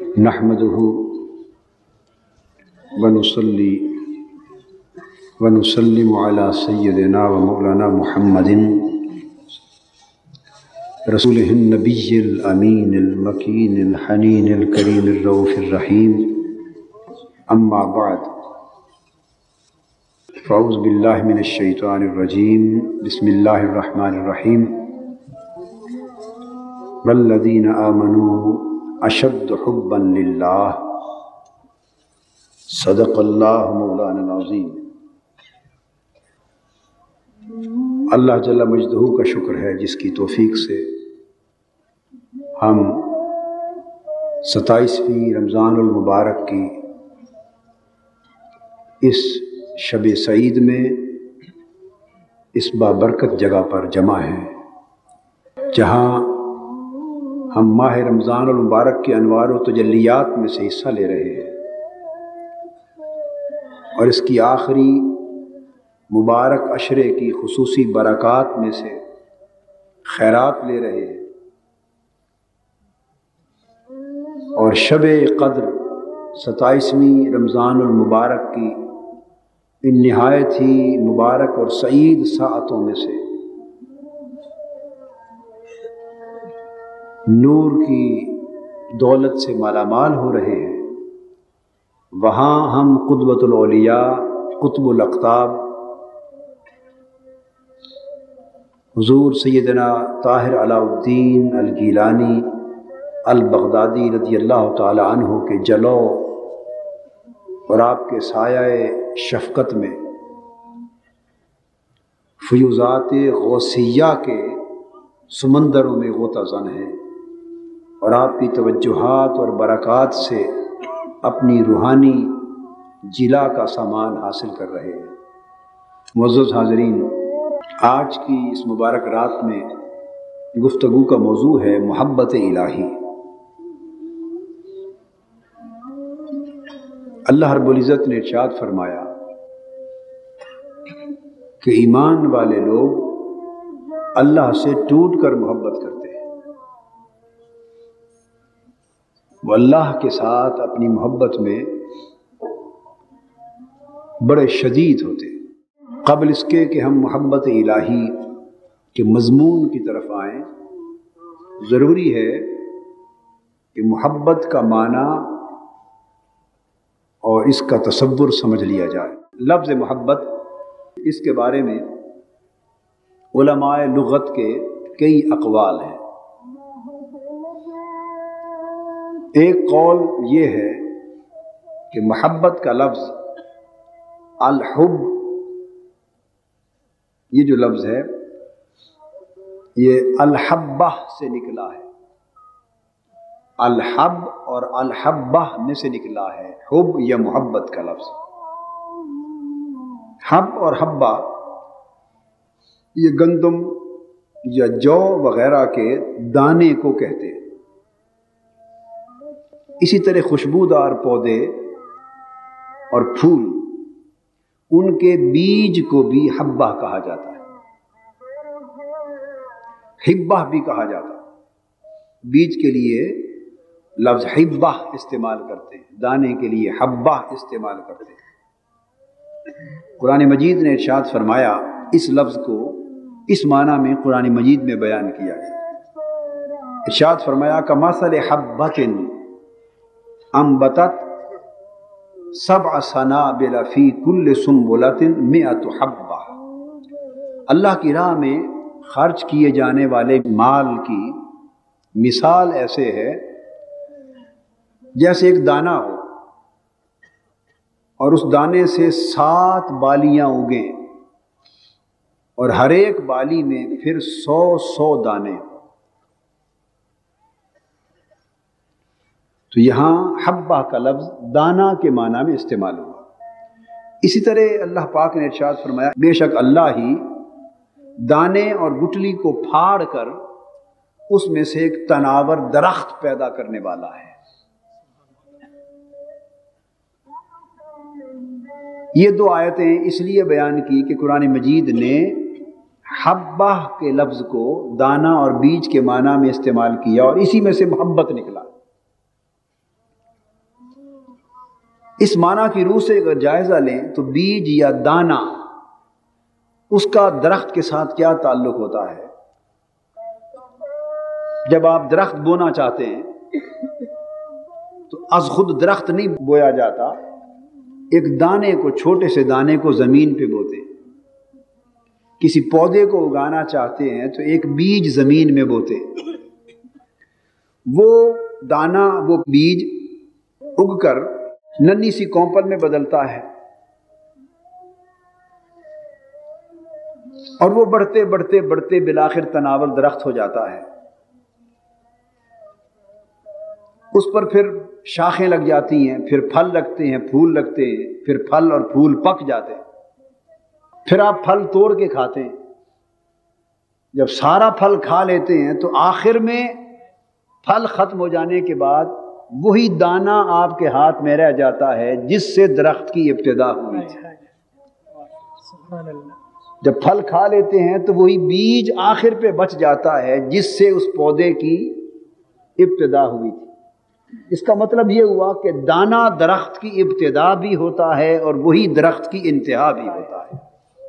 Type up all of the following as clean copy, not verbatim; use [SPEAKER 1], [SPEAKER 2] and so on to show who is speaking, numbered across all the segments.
[SPEAKER 1] نحمده ونصلي ونسلم على سيدنا ومولانا محمد رسوله النبي الأمين المكين الحنين الكريم الرؤوف الرحيم أما بعد فأعوذ بالله من الشيطان الرجيم بسم الله الرحمن الرحيم والذين آمنوا أشد حبا لله صدق الله مولانا العظيم۔ اللہ جل مجدہ کا شکر ہے جس کی توفیق سے ہم 27ویں رمضان المبارک کی اس شب سعید میں اس بابرکت جگہ پر جمع ہیں، جہاں ہم ماہ رمضان المبارک کے انوار و تجلیات میں سے حصہ لے رہے ہیں اور اس کی آخری مبارک عشرے کی خصوصی برکات میں سے خیرات لے رہے ہیں، اور شب قدر 27ویں رمضان المبارک کی ان نہایت ہی مبارک اور سعید ساعتوں میں سے نور کی دولت سے مالا مال ہو رہے ہیں۔ وہاں ہم قدوۃ الاولیاء قطب الاقطاب حضور سیدنا طاہر علاء الدین الگیلانی البغدادی رضی اللہ تعالی عنہ کے جلو اور آپ کے سایہ شفقت میں فیوزات غوثیہ کے سمندروں میں غوطہ زن ہیں، اور آپ کی توجہات اور برکات سے اپنی روحانی جلا کا سامان حاصل کر رہے ہیں۔ معزز حاضرین، آج کی اس مبارک رات میں گفتگو کا موضوع ہے محبت الہی۔ اللہ رب العزت نے ارشاد فرمایا کہ ایمان والے لوگ اللہ سے ٹوٹ کر محبت کرتے ہیں، وہ اللہ کے ساتھ اپنی محبت میں بڑے شدید ہوتے ہیں۔ قبل اس کے کہ ہم محبت الہی کے مضمون کی طرف آئیں، ضروری ہے کہ محبت کا معنی اور اس کا تصور سمجھ لیا جائے۔ لفظ محبت، اس کے بارے میں علماء لغت کے کئی اقوال ہیں۔ ایک قول یہ ہے کہ محبت کا لفظ الحب، یہ جو لفظ ہے یہ الحبہ سے نکلا ہے، الحب اور الحبہ میں سے نکلا ہے حب یا محبت کا لفظ۔ حب اور حبہ یہ گندم یا جو وغیرہ کے دانے کو کہتے ہیں۔ اسی طرح خوشبودار پودے اور پھول، ان کے بیج کو بھی حبہ کہا جاتا ہے، حبہ بھی کہا جاتا ہے۔ بیج کے لیے لفظ حبہ استعمال کرتے ہیں، دانے کے لیے حبہ استعمال کرتے ہیں۔ قرآن مجید نے ارشاد فرمایا، اس لفظ کو اس معنی میں قرآن مجید میں بیان کیا ہے۔ ارشاد فرمایا کمثل حبۃ انبتت سبع سنابل فی کل سنبلۃ مئۃ حبہ۔ اللہ کی راہ میں خرچ کیے جانے والے مال کی مثال ایسے ہے جیسے ایک دانہ ہو اور اس دانے سے 7 بالیاں اگیں اور ہر ایک بالی میں پھر 100 دانے۔ تو یہاں حبہ کا لفظ دانہ کے معنی میں استعمال ہوا۔ اسی طرح اللہ پاک نے ارشاد فرمایا بے شک اللہ ہی دانے اور گٹلی کو پھاڑ کر اس میں سے ایک تناور درخت پیدا کرنے والا ہے۔ یہ 2 آیتیں اس لیے بیان کی کہ قرآن مجید نے حبہ کے لفظ کو دانہ اور بیج کے معنی میں استعمال کیا اور اسی میں سے محبت نکلا۔ اس معنی کی روح سے اگر جائزہ لیں تو بیج یا دانہ اس کا درخت کے ساتھ کیا تعلق ہوتا ہے؟ جب آپ درخت بونا چاہتے ہیں تو از خود درخت نہیں بویا جاتا، ایک دانے کو، چھوٹے سے دانے کو زمین پہ بوتے ہیں۔ کسی پودے کو اگانا چاہتے ہیں تو ایک بیج زمین میں بوتے ہیں، وہ دانہ، وہ بیج اگ کر ننھی سی کونپل میں بدلتا ہے، اور وہ بڑھتے بڑھتے بڑھتے بالآخر تناور درخت ہو جاتا ہے۔ اس پر پھر شاخیں لگ جاتی ہیں، پھر پھل لگتے ہیں، پھول لگتے ہیں، پھر پھل اور پھول پک جاتے ہیں، پھر آپ پھل توڑ کے کھاتے ہیں۔ جب سارا پھل کھا لیتے ہیں تو آخر میں پھل ختم ہو جانے کے بعد وہی دانہ آپ کے ہاتھ میں رہ جاتا ہے جس سے درخت کی ابتدا ہوئی تھی۔ جب پھل کھا لیتے ہیں تو وہی بیج آخر پہ بچ جاتا ہے جس سے اس پودے کی ابتدا ہوئی تھی۔ اس کا مطلب یہ ہوا کہ دانہ درخت کی ابتدا بھی ہوتا ہے اور وہی درخت کی انتہا بھی ہوتا ہے۔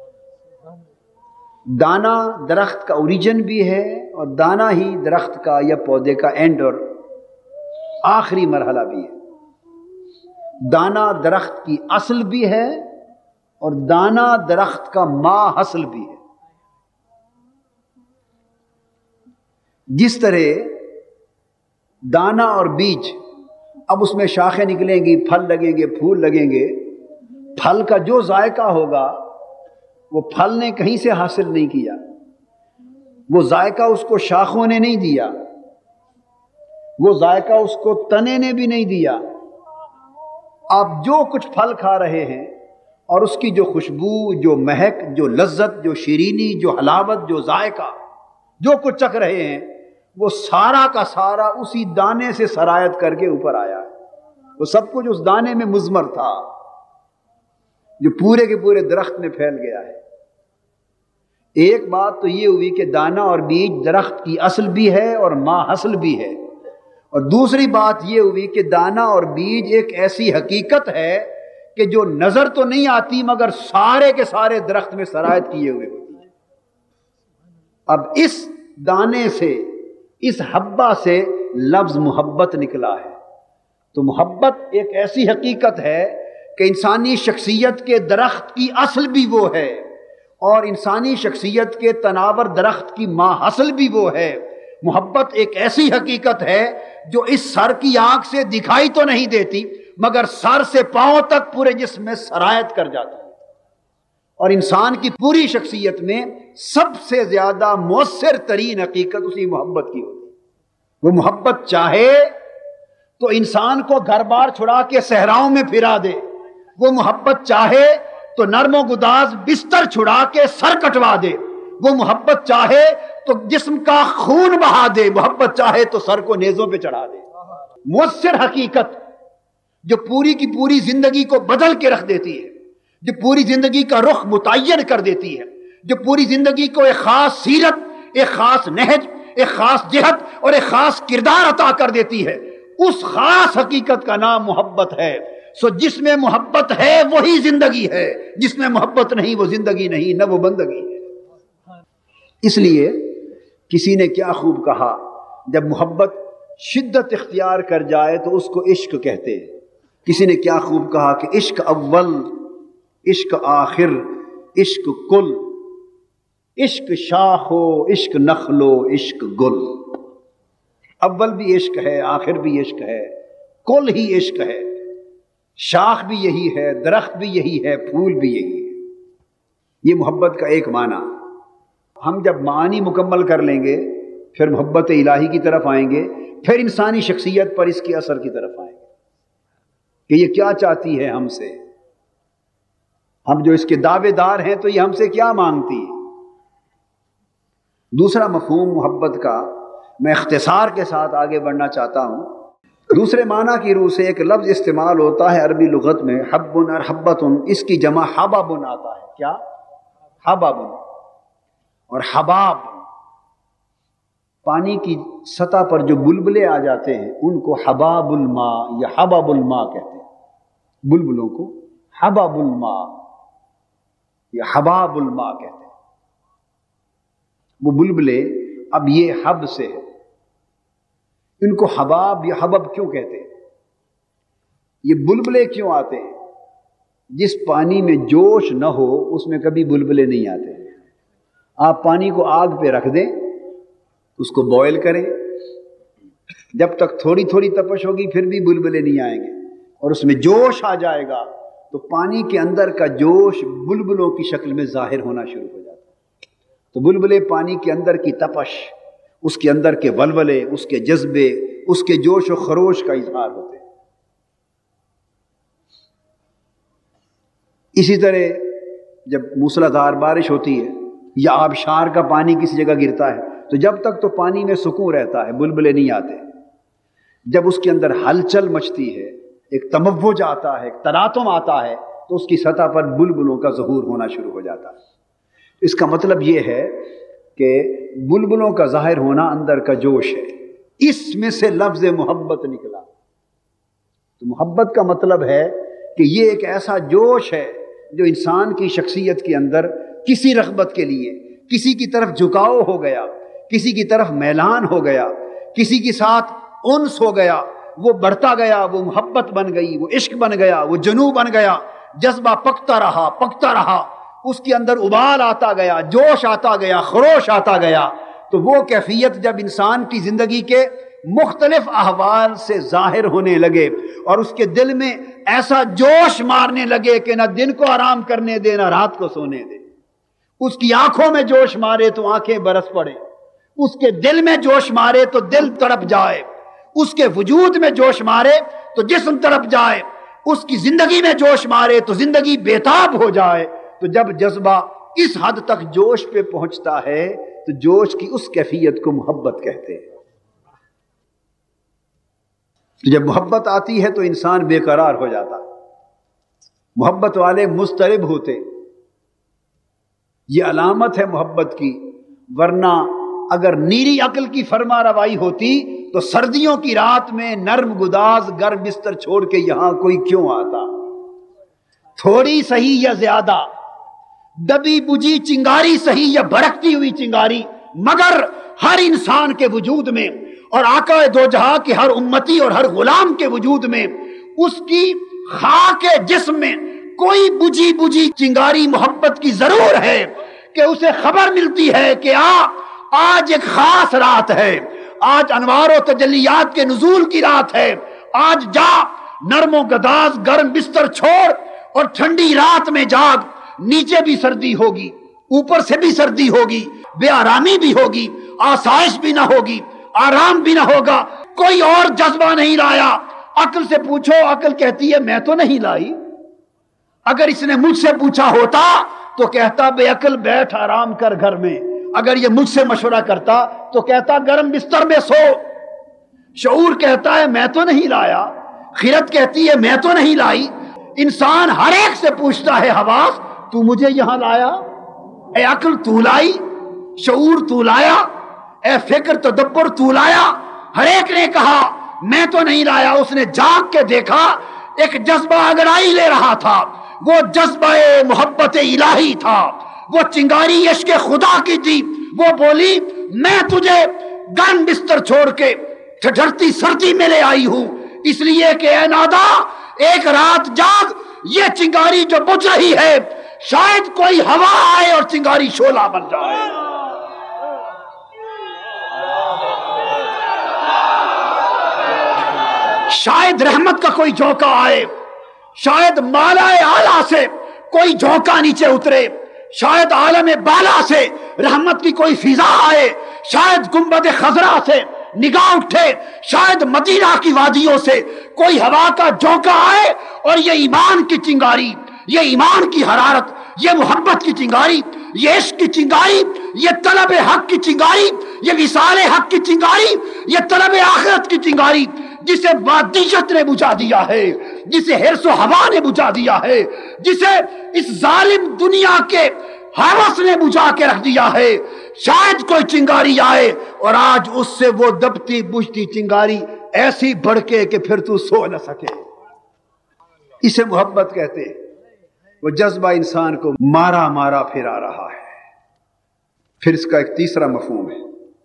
[SPEAKER 1] دانہ درخت کا اوریجن بھی ہے اور دانہ ہی درخت کا یا پودے کا اینڈ اور آخری مرحلہ بھی ہے۔ دانہ درخت کی اصل بھی ہے اور دانہ درخت کا ما حصل بھی ہے۔ جس طرح دانہ اور بیج، اب اس میں شاخیں نکلیں گی، پھل لگیں گے، پھول لگیں گے، پھل کا جو ذائقہ ہوگا وہ پھل نے کہیں سے حاصل نہیں کیا، وہ ذائقہ اس کو شاخوں نے نہیں دیا، وہ ذائقہ اس کو تنے نے بھی نہیں دیا۔ آپ جو کچھ پھل کھا رہے ہیں اور اس کی جو خوشبو، جو مہک، جو لذت، جو شیرینی، جو حلاوت، جو ذائقہ، جو کچھ چکھ رہے ہیں، وہ سارا کا سارا اسی دانے سے سرایت کر کے اوپر آیا ہے۔ وہ سب کچھ اس دانے میں مضمر تھا جو پورے کے پورے درخت میں پھیل گیا ہے۔ ایک بات تو یہ ہوئی کہ دانہ اور بیج درخت کی اصل بھی ہے اور ما حصل بھی ہے، اور دوسری بات یہ ہوئی کہ دانہ اور بیج ایک ایسی حقیقت ہے کہ جو نظر تو نہیں آتی مگر سارے کے سارے درخت میں سرایت کیے ہوئے ہوتی ہے۔ اب اس دانے سے، اس حبہ سے لفظ محبت نکلا ہے، تو محبت ایک ایسی حقیقت ہے کہ انسانی شخصیت کے درخت کی اصل بھی وہ ہے اور انسانی شخصیت کے تناور درخت کی ما حصل بھی وہ ہے۔ محبت ایک ایسی حقیقت ہے جو اس سر کی آنکھ سے دکھائی تو نہیں دیتی مگر سر سے پاؤں تک پورے جسم میں سرایت کر جاتی ہے، اور انسان کی پوری شخصیت میں سب سے زیادہ مؤثر ترین حقیقت اسی محبت کی ہوتی ہے۔ وہ محبت چاہے تو انسان کو گھر بار چھڑا کے صحراؤں میں پھرا دے، وہ محبت چاہے تو نرم و گداز بستر چھڑا کے سر کٹوا دے، وہ محبت چاہے تو جسم کا خون بہا دے، محبت چاہے تو سر کو نیزوں پہ چڑھا دے۔ مؤثر حقیقت جو پوری کی پوری زندگی کو بدل کے رکھ دیتی ہے، جو پوری زندگی کا رخ متعین کر دیتی ہے، جو پوری زندگی کو ایک خاص سیرت، ایک خاص نہج، ایک خاص جہت اور ایک خاص کردار عطا کر دیتی ہے، اس خاص حقیقت کا نام محبت ہے۔ سو جس میں محبت ہے وہی زندگی ہے، جس میں محبت نہیں وہ زندگی نہیں، نہ وہ بندگی ہے۔ اس لیے کسی نے کیا خوب کہا، جب محبت شدت اختیار کر جائے تو اس کو عشق کہتے ہیں۔ کسی نے کیا خوب کہا کہ عشق اول، عشق آخر، عشق کل، عشق شاخ ہو، عشق نخل ہو، عشق گل۔ اول بھی عشق ہے، آخر بھی عشق ہے، کل ہی عشق ہے، شاخ بھی یہی ہے، درخت بھی یہی ہے، پھول بھی یہی ہے۔ یہ محبت کا ایک معنی۔ ہم جب معانی مکمل کر لیں گے پھر محبت الہی کی طرف آئیں گے، پھر انسانی شخصیت پر اس کے اثر کی طرف آئیں گے کہ یہ کیا چاہتی ہے ہم سے، ہم جو اس کے دعوے دار ہیں تو یہ ہم سے کیا مانگتی ہے۔ دوسرا مفہوم محبت کا میں اختصار کے ساتھ آگے بڑھنا چاہتا ہوں۔ دوسرے معنی کی روح سے ایک لفظ استعمال ہوتا ہے عربی لغت میں، حبن اور حبتن، اس کی جمع حبابن آتا ہے۔ کیا؟ حبابن اور حباب، پانی کی سطح پر جو بلبلے آ جاتے ہیں ان کو حباب الماء یا حباب الماء کہتے ہیں۔ بلبلوں کو حباب الماء یا حباب الماء کہتے ہیں. وہ بلبلے اب یہ حب سے ہے. ان کو حباب یا حبب کیوں کہتے ہیں؟ یہ بلبلے کیوں آتے ہیں؟ جس پانی میں جوش نہ ہو اس میں کبھی بلبلے نہیں آتے. آپ پانی کو آگ پہ رکھ دیں، اس کو بوائل کریں، جب تک تھوڑی تھوڑی تپش ہوگی پھر بھی بلبلے نہیں آئیں گے، اور اس میں جوش آ جائے گا تو پانی کے اندر کا جوش بلبلوں کی شکل میں ظاہر ہونا شروع ہو جاتا ہے. تو بلبلے پانی کے اندر کی تپش، اس کے اندر کے ولولے، اس کے جذبے، اس کے جوش و خروش کا اظہار ہوتے ہیں. اسی طرح جب موسلادھار بارش ہوتی ہے یا آبشار کا پانی کسی جگہ گرتا ہے تو جب تک تو پانی میں سکون رہتا ہے، بلبلے نہیں آتے. جب اس کے اندر ہلچل مچتی ہے، ایک تموج آتا ہے، ایک تلاطم آتا ہے، تو اس کی سطح پر بلبلوں کا ظہور ہونا شروع ہو جاتا ہے. اس کا مطلب یہ ہے کہ بلبلوں کا ظاہر ہونا اندر کا جوش ہے. اس میں سے لفظ محبت نکلا. تو محبت کا مطلب ہے کہ یہ ایک ایسا جوش ہے جو انسان کی شخصیت کے اندر کسی رغبت کے لیے، کسی کی طرف جھکاؤ ہو گیا، کسی کی طرف میلان ہو گیا، کسی کے ساتھ انس ہو گیا، وہ بڑھتا گیا، وہ محبت بن گئی، وہ عشق بن گیا، وہ جنون بن گیا، جذبہ پکتا رہا، اس کے اندر ابال آتا گیا، جوش آتا گیا، خروش آتا گیا. تو وہ کیفیت جب انسان کی زندگی کے مختلف احوال سے ظاہر ہونے لگے اور اس کے دل میں ایسا جوش مارنے لگے کہ نہ دن کو آرام کرنے دے نہ رات کو سونے دے. اس کی آنکھوں میں جوش مارے تو آنکھیں برس پڑے، اس کے دل میں جوش مارے تو دل تڑپ جائے، اس کے وجود میں جوش مارے تو جسم تڑپ جائے، اس کی زندگی میں جوش مارے تو زندگی بےتاب ہو جائے. تو جب جذبہ اس حد تک جوش پہ پہنچتا ہے تو جوش کی اس کیفیت کو محبت کہتے ہیں. تو جب محبت آتی ہے تو انسان بے قرار ہو جاتا. محبت والے مضطرب ہوتے، یہ علامت ہے محبت کی. ورنہ اگر نیری عقل کی فرما روائی ہوتی تو سردیوں کی رات میں نرم گداز گرم بستر چھوڑ کے یہاں کوئی کیوں آتا؟ تھوڑی صحیح یا زیادہ، دبی بجھی چنگاری صحیح یا بھڑکتی ہوئی چنگاری، مگر ہر انسان کے وجود میں اور آقا دو جہاں کے ہر امتی اور ہر غلام کے وجود میں اس کی خاک جسم میں کوئی بجھی بجھی چنگاری محبت کی ضرور ہے کہ اسے خبر ملتی ہے کہ آج ایک خاص رات ہے، آج انوار و تجلیات کے نزول کی رات ہے، آج جا نرم و گداز گرم بستر چھوڑ اور ٹھنڈی رات میں جاگ. نیچے بھی سردی ہوگی، اوپر سے بھی سردی ہوگی، بے آرامی بھی ہوگی، آسائش بھی نہ ہوگی، آرام بھی نہ ہوگا. کوئی اور جذبہ نہیں لایا. عقل سے پوچھو، عقل کہتی ہے میں تو نہیں لائی. اگر اس نے مجھ سے پوچھا ہوتا تو کہتا بے عقل بیٹھ آرام کر گھر میں. اگر یہ مجھ سے مشورہ کرتا تو کہتا گرم بستر میں سو. شعور کہتا ہے میں تو نہیں لایا، خیرت کہتی ہے میں تو نہیں لائی. انسان ہر ایک سے پوچھتا ہے حواس تو مجھے یہاں لایا؟ اے عقل تو لائی، شعور تو لایا، اے فکر تدبر تو لایا؟ ہر ایک نے کہا میں تو نہیں لایا. اس نے جاگ کے دیکھا ایک جذبہ انگڑائی لے رہا تھا، وہ جذبہ محبت الہی تھا، وہ چنگاری عشق خدا کی تھی. وہ بولی میں تجھے گرم بستر چھوڑ کے ٹھٹھرتی سردی میں لے آئی ہوں اس لیے کہ اے نادا ایک رات جاگ، یہ چنگاری جو بجھ رہی ہے شاید کوئی ہوا آئے اور چنگاری شعلہ بن جائے. شاید رحمت کا کوئی جھونکا آئے، شاید مالا اعلیٰ سے کوئی جھونکا نیچے اترے، شاید عالم بالا سے رحمت کی کوئی فضا آئے، شاید گنبد خضرا سے نگاہ اٹھے، شاید مدینہ کی وادیوں سے کوئی ہوا کا جھونکا آئے اور یہ ایمان کی چنگاری، یہ ایمان کی حرارت، یہ محبت کی چنگاری، یہ عشق کی چنگاری، یہ طلب حق کی چنگاری، یہ وصال حق کی چنگاری، یہ طلب آخرت کی چنگاری جسے مادیت نے بجھا دیا ہے، جسے حرص و ہوا نے بجھا دیا ہے، جسے اس ظالم دنیا کے ہوس نے بجھا کے رکھ دیا ہے. شاید کوئی چنگاری آئے اور آج اس سے وہ دبتی بجھتی چنگاری ایسی بڑھکے کہ پھر تو سو نہ سکے. इसे मोहब्बत कहते हैं। वो जज्बा इंसान को मारा मारा फिरा रहा है। फिर इसका एक तीसरा मफहूम है।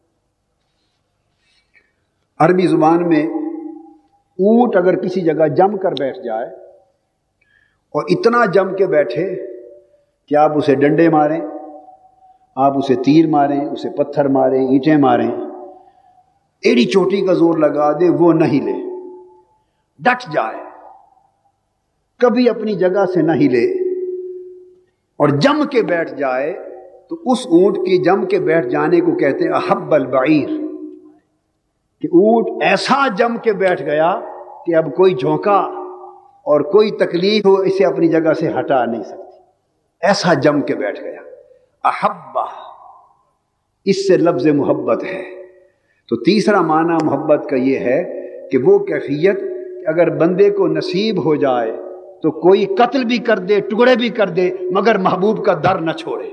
[SPEAKER 1] अरबी जुबान में ऊंट अगर किसी जगह जम कर बैठ जाए और इतना जम के बैठे कि आप उसे डंडे मारें, आप उसे तीर मारें, उसे पत्थर मारें, ईंटें मारें, एड़ी चोटी का जोर लगा दे, वो नहीं ले, डट जाए, कभी अपनी जगह से नहीं ले और जम के बैठ जाए, तो उस ऊंट की जम के बैठ जाने को कहते हैं अहब्बल बईर, कि ऊंट ऐसा जम के बैठ गया कि अब कोई झोंका और कोई तकलीफ हो इसे अपनी जगह से हटा नहीं सकती, ऐसा जम के बैठ गया। अहब्बा, इससे लफ्ज़ मोहब्बत है। तो तीसरा माना मोहब्बत का ये है कि वो कैफियत अगर बंदे को नसीब हो जाए तो कोई कत्ल भी कर दे, टुकड़े भी कर दे, मगर महबूब का दर न छोड़े।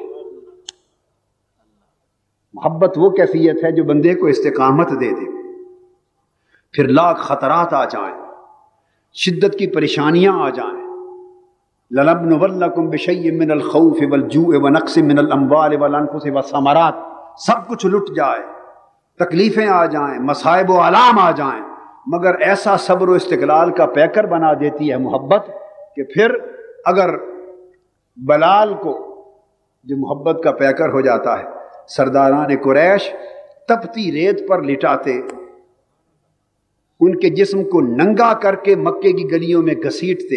[SPEAKER 1] मोहब्बत वो कैफियत है जो बंदे को इस्तिकामत दे दे। फिर लाख खतरात आ जाएं, शिद्दत की परेशानियां आ जाएं, लनब्लुवन्नकुम बिशय्यिन मिनल खौफि वल जू'i व नक्सिन मिनल अम्वालि वल अनफुसि वस्समरात, सब कुछ लुट जाए, तकलीफें आ जाएं, मसाइब व आलाम आ जाएं, मगर ऐसा सब्र व इस्तिक़लाल का पैकर बना देती है मोहब्बत कि फिर अगर बलाल को जो मोहब्बत का पैकर हो जाता है, सरदारान कुरैश तपती रेत पर लिटाते, उनके जिस्म को नंगा करके मक्के की गलियों में घसीटते,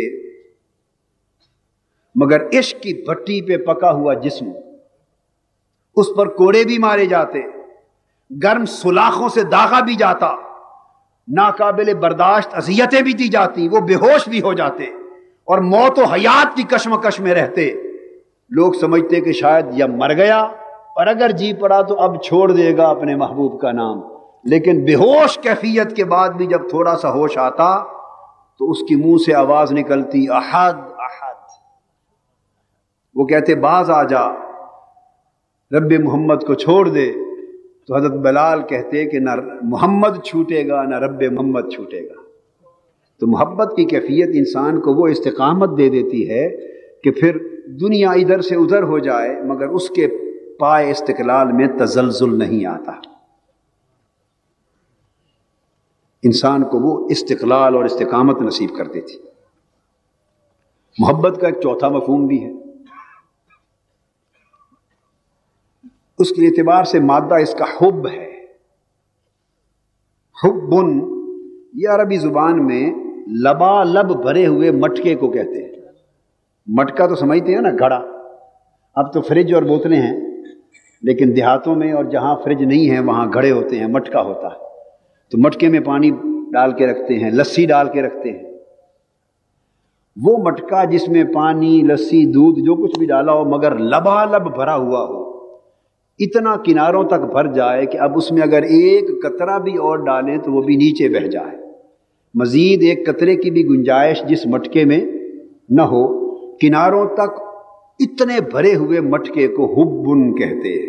[SPEAKER 1] मगर इश्क की भट्टी पे पका हुआ जिस्म, उस पर कोड़े भी मारे जाते, गर्म सुलाखों से दागा भी जाता, नाकाबिल बर्दाश्त अज़ियतें भी दी जाती, वो बेहोश भी हो जाते और मौत व हयात की कश्मकश में रहते। लोग समझते कि शायद या मर गया और अगर जी पड़ा तो अब छोड़ देगा अपने महबूब का नाम, लेकिन बेहोश कैफियत के बाद भी जब थोड़ा सा होश आता तो उसकी मुंह से आवाज निकलती अहद अहद। वो कहते बाज आ जा, रब्बे मोहम्मद को छोड़ दे, तो हजरत बिलाल कहते कि ना मोहम्मद छूटेगा ना रब्बे मोहम्मद छूटेगा। तो मोहब्बत की कैफियत इंसान को वो इस्तिकामत दे देती है कि फिर दुनिया इधर से उधर हो जाए मगर उसके पाए इस्तिक़लाल में तज़ल्ज़ुल नहीं आता। इंसान को वो इस्तिक़लाल और इस्तिकामत नसीब कर देती। मोहब्बत का एक चौथा मफ़हूम भी है, उसके एतबार से मादा इसका हुब है। हुब्बुन, ये अरबी ज़ुबान में लबालब भरे हुए मटके को कहते हैं। मटका तो समझते हैं ना, घड़ा। अब तो फ्रिज और बोतलें हैं, लेकिन देहातों में और जहाँ फ्रिज नहीं है वहाँ घड़े होते हैं, मटका होता है। तो मटके में पानी डाल के रखते हैं, लस्सी डाल के रखते हैं। वो मटका जिसमें पानी, लस्सी, दूध जो कुछ भी डाला हो मगर लबालब भरा हुआ हो, इतना किनारों तक भर जाए कि अब उसमें अगर एक कतरा भी और डालें तो वो भी नीचे बह जाए, मजीद एक कतरे की भी गुंजाइश जिस मटके में न हो, किनारों तक इतने भरे हुए मटके को हुब्बुन कहते हैं।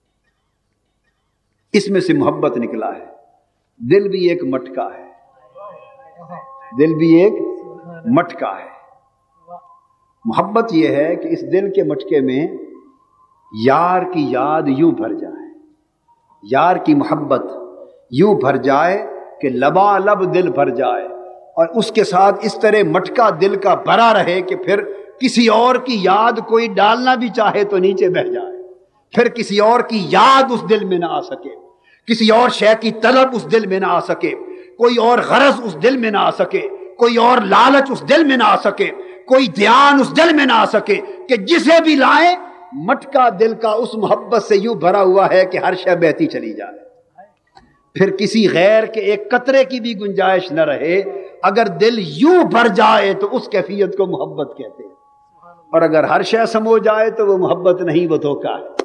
[SPEAKER 1] इसमें से मोहब्बत निकला है। दिल भी एक मटका है, दिल भी एक मटका है। मोहब्बत यह है कि इस दिल के मटके में यार की याद यूं भर जाए, यार की मोहब्बत यूं भर जाए कि लबालब दिल भर जाए, और उसके साथ इस तरह मटका दिल का भरा रहे कि फिर किसी और की याद कोई डालना भी चाहे तो नीचे बह जाए, फिर किसी और की याद उस दिल में ना आ सके, किसी और शय की तलब उस दिल में ना आ सके, कोई और गरज उस दिल में ना आ सके, कोई और लालच उस दिल में ना आ सके, कोई ध्यान उस दिल में ना आ सके, कि जिसे भी लाए मटका दिल का उस मोहब्बत से यूं भरा हुआ है कि हर शय बहती चली जाए, फिर किसी गैर के एक कतरे की भी गुंजाइश न रहे। अगर दिल यूं भर जाए तो उस कैफियत को मोहब्बत कहते हैं, और अगर हर शय समो जाए तो वो मोहब्बत नहीं, वो धोखा है।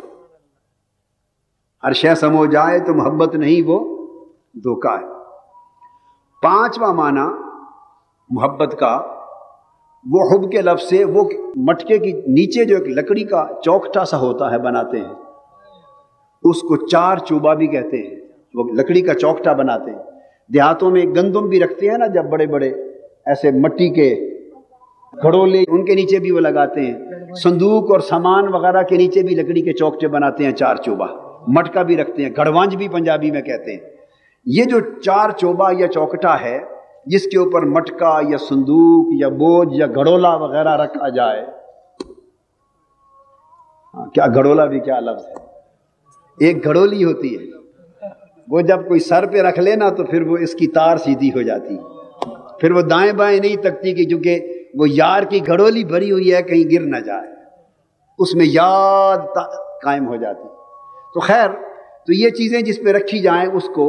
[SPEAKER 1] हर शय समो जाए तो मोहब्बत नहीं, वो धोखा है। पांचवा माना मोहब्बत का, वो हुब के लफ्ज़ से, वो मटके की नीचे जो एक लकड़ी का चौखटा सा होता है बनाते हैं, उसको चार चूबा भी कहते हैं। वो लकड़ी का चौखटा बनाते हैं। देहातों में गंदम भी रखते हैं ना, जब बड़े बड़े ऐसे मट्टी के گھڑولے ان کے نیچے بھی وہ لگاتے ہیں، صندوق اور سامان وغیرہ کے نیچے بھی لکڑی کے چوکٹے بناتے ہیں، چار چوبہ، مٹکا بھی رکھتے ہیں، گھڑوانج بھی پنجابی میں کہتے ہیں۔ یہ جو چار چوبہ یا چوکٹا ہے جس کے اوپر مٹکا یا صندوق یا بوجھ یا گھڑولا وغیرہ رکھا جائے، کیا گھڑولا بھی کیا لفظ ہے، ایک گھڑولی ہوتی ہے، وہ جب کوئی سر پہ رکھ لینا تو پھر وہ اس کی تار سیدھی ہو جاتی، پھر وہ دائیں بائیں نہیں تکتی کہ چونکہ وہ یار کی گھڑولی بھری ہوئی ہے کہیں گر نہ جائے، اس میں یاد قائم ہو جاتی۔ تو خیر، تو یہ چیزیں جس پہ رکھی جائیں اس کو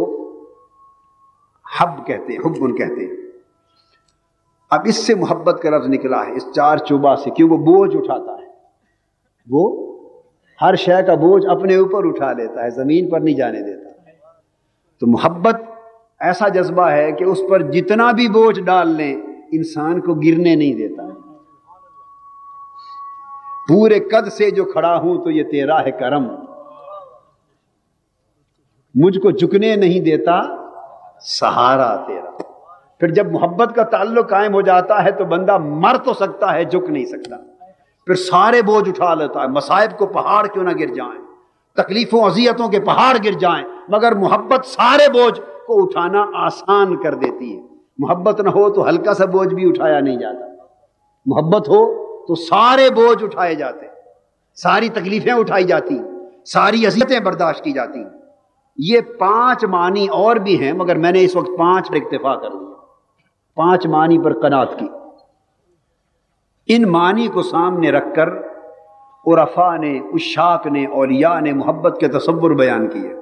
[SPEAKER 1] حب کہتے ہیں، حبن کہتے ہیں۔ اب اس سے محبت کا لفظ نکلا ہے، اس چار چوبہ سے، کیوں وہ بوجھ اٹھاتا ہے، وہ ہر شے کا بوجھ اپنے اوپر اٹھا لیتا ہے، زمین پر نہیں جانے دیتا۔ تو محبت ایسا جذبہ ہے کہ اس پر جتنا بھی بوجھ ڈال لیں انسان کو گرنے نہیں دیتا۔ پورے قد سے جو کھڑا ہوں تو یہ تیرا ہے کرم، مجھ کو جھکنے نہیں دیتا سہارا تیرا۔ پھر جب محبت کا تعلق قائم ہو جاتا ہے تو بندہ مر تو سکتا ہے، جھک نہیں سکتا، پھر سارے بوجھ اٹھا لیتا ہے، مصائب کو پہاڑ کیوں نہ گر جائیں، تکلیفوں اذیتوں کے پہاڑ گر جائیں، مگر محبت سارے بوجھ کو اٹھانا آسان کر دیتی ہے۔ محبت نہ ہو تو ہلکا سا بوجھ بھی اٹھایا نہیں جاتا، محبت ہو تو سارے بوجھ اٹھائے جاتے، ساری تکلیفیں اٹھائی جاتی، ساری اذیتیں برداشت کی جاتی۔ یہ 5 معنی اور بھی ہیں مگر میں نے اس وقت 5 پر اکتفا کر لیا، 5 معنی پر قناعت کی۔ ان معنی کو سامنے رکھ کر عرفاء نے، عشاق نے، اولیاء نے محبت کے تصور بیان کیے۔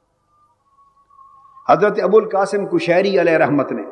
[SPEAKER 1] حضرت ابو القاسم کشیری علیہ رحمت نے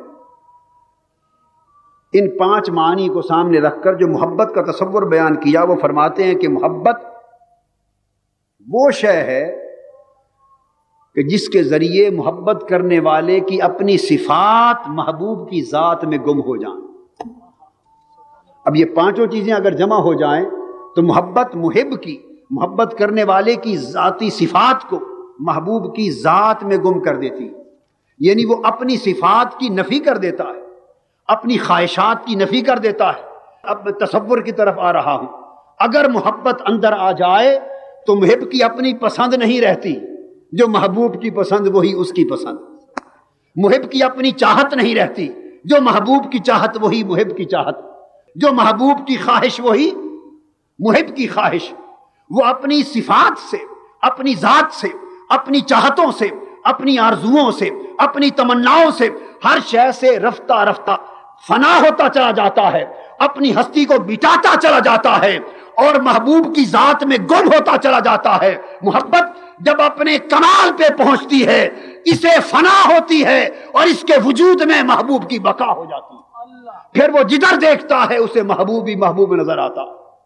[SPEAKER 1] ان 5 معنی کو سامنے رکھ کر جو محبت کا تصور بیان کیا، وہ فرماتے ہیں کہ محبت وہ شے ہے کہ جس کے ذریعے محبت کرنے والے کی اپنی صفات محبوب کی ذات میں گم ہو جائیں۔ اب یہ 5 چیزیں اگر جمع ہو جائیں تو محبت محب کی، محبت کرنے والے کی ذاتی صفات کو محبوب کی ذات میں گم کر دیتی، یعنی وہ اپنی صفات کی نفی کر دیتا ہے، اپنی خواہشات کی نفی کر دیتا ہے۔ اب میں تصور کی طرف آ رہا ہوں، اگر محبت اندر آ جائے تو محب کی اپنی پسند نہیں رہتی، جو محبوب کی پسند وہی اس کی پسند، محب کی اپنی چاہت نہیں رہتی، جو محبوب کی چاہت وہی محب کی چاہت، جو محبوب کی خواہش وہی محب کی خواہش۔ وہ اپنی صفات سے، اپنی ذات سے، اپنی چاہتوں سے، اپنی آرزوؤں سے، اپنی تمناؤں سے، ہر شے سے رفتہ رفتہ فنا ہوتا چلا جاتا ہے، اپنی ہستی کو مٹاتا چلا جاتا ہے اور محبوب کی ذات میں گم ہوتا چلا جاتا ہے۔ محبت جب اپنے کمال پہ پہنچتی ہے اسے فنا ہوتی ہے اور اس کے وجود میں محبوب کی بقا ہو جاتی ہے، پھر وہ جدھر دیکھتا ہے اسے محبوب ہی محبوب نظر آتا۔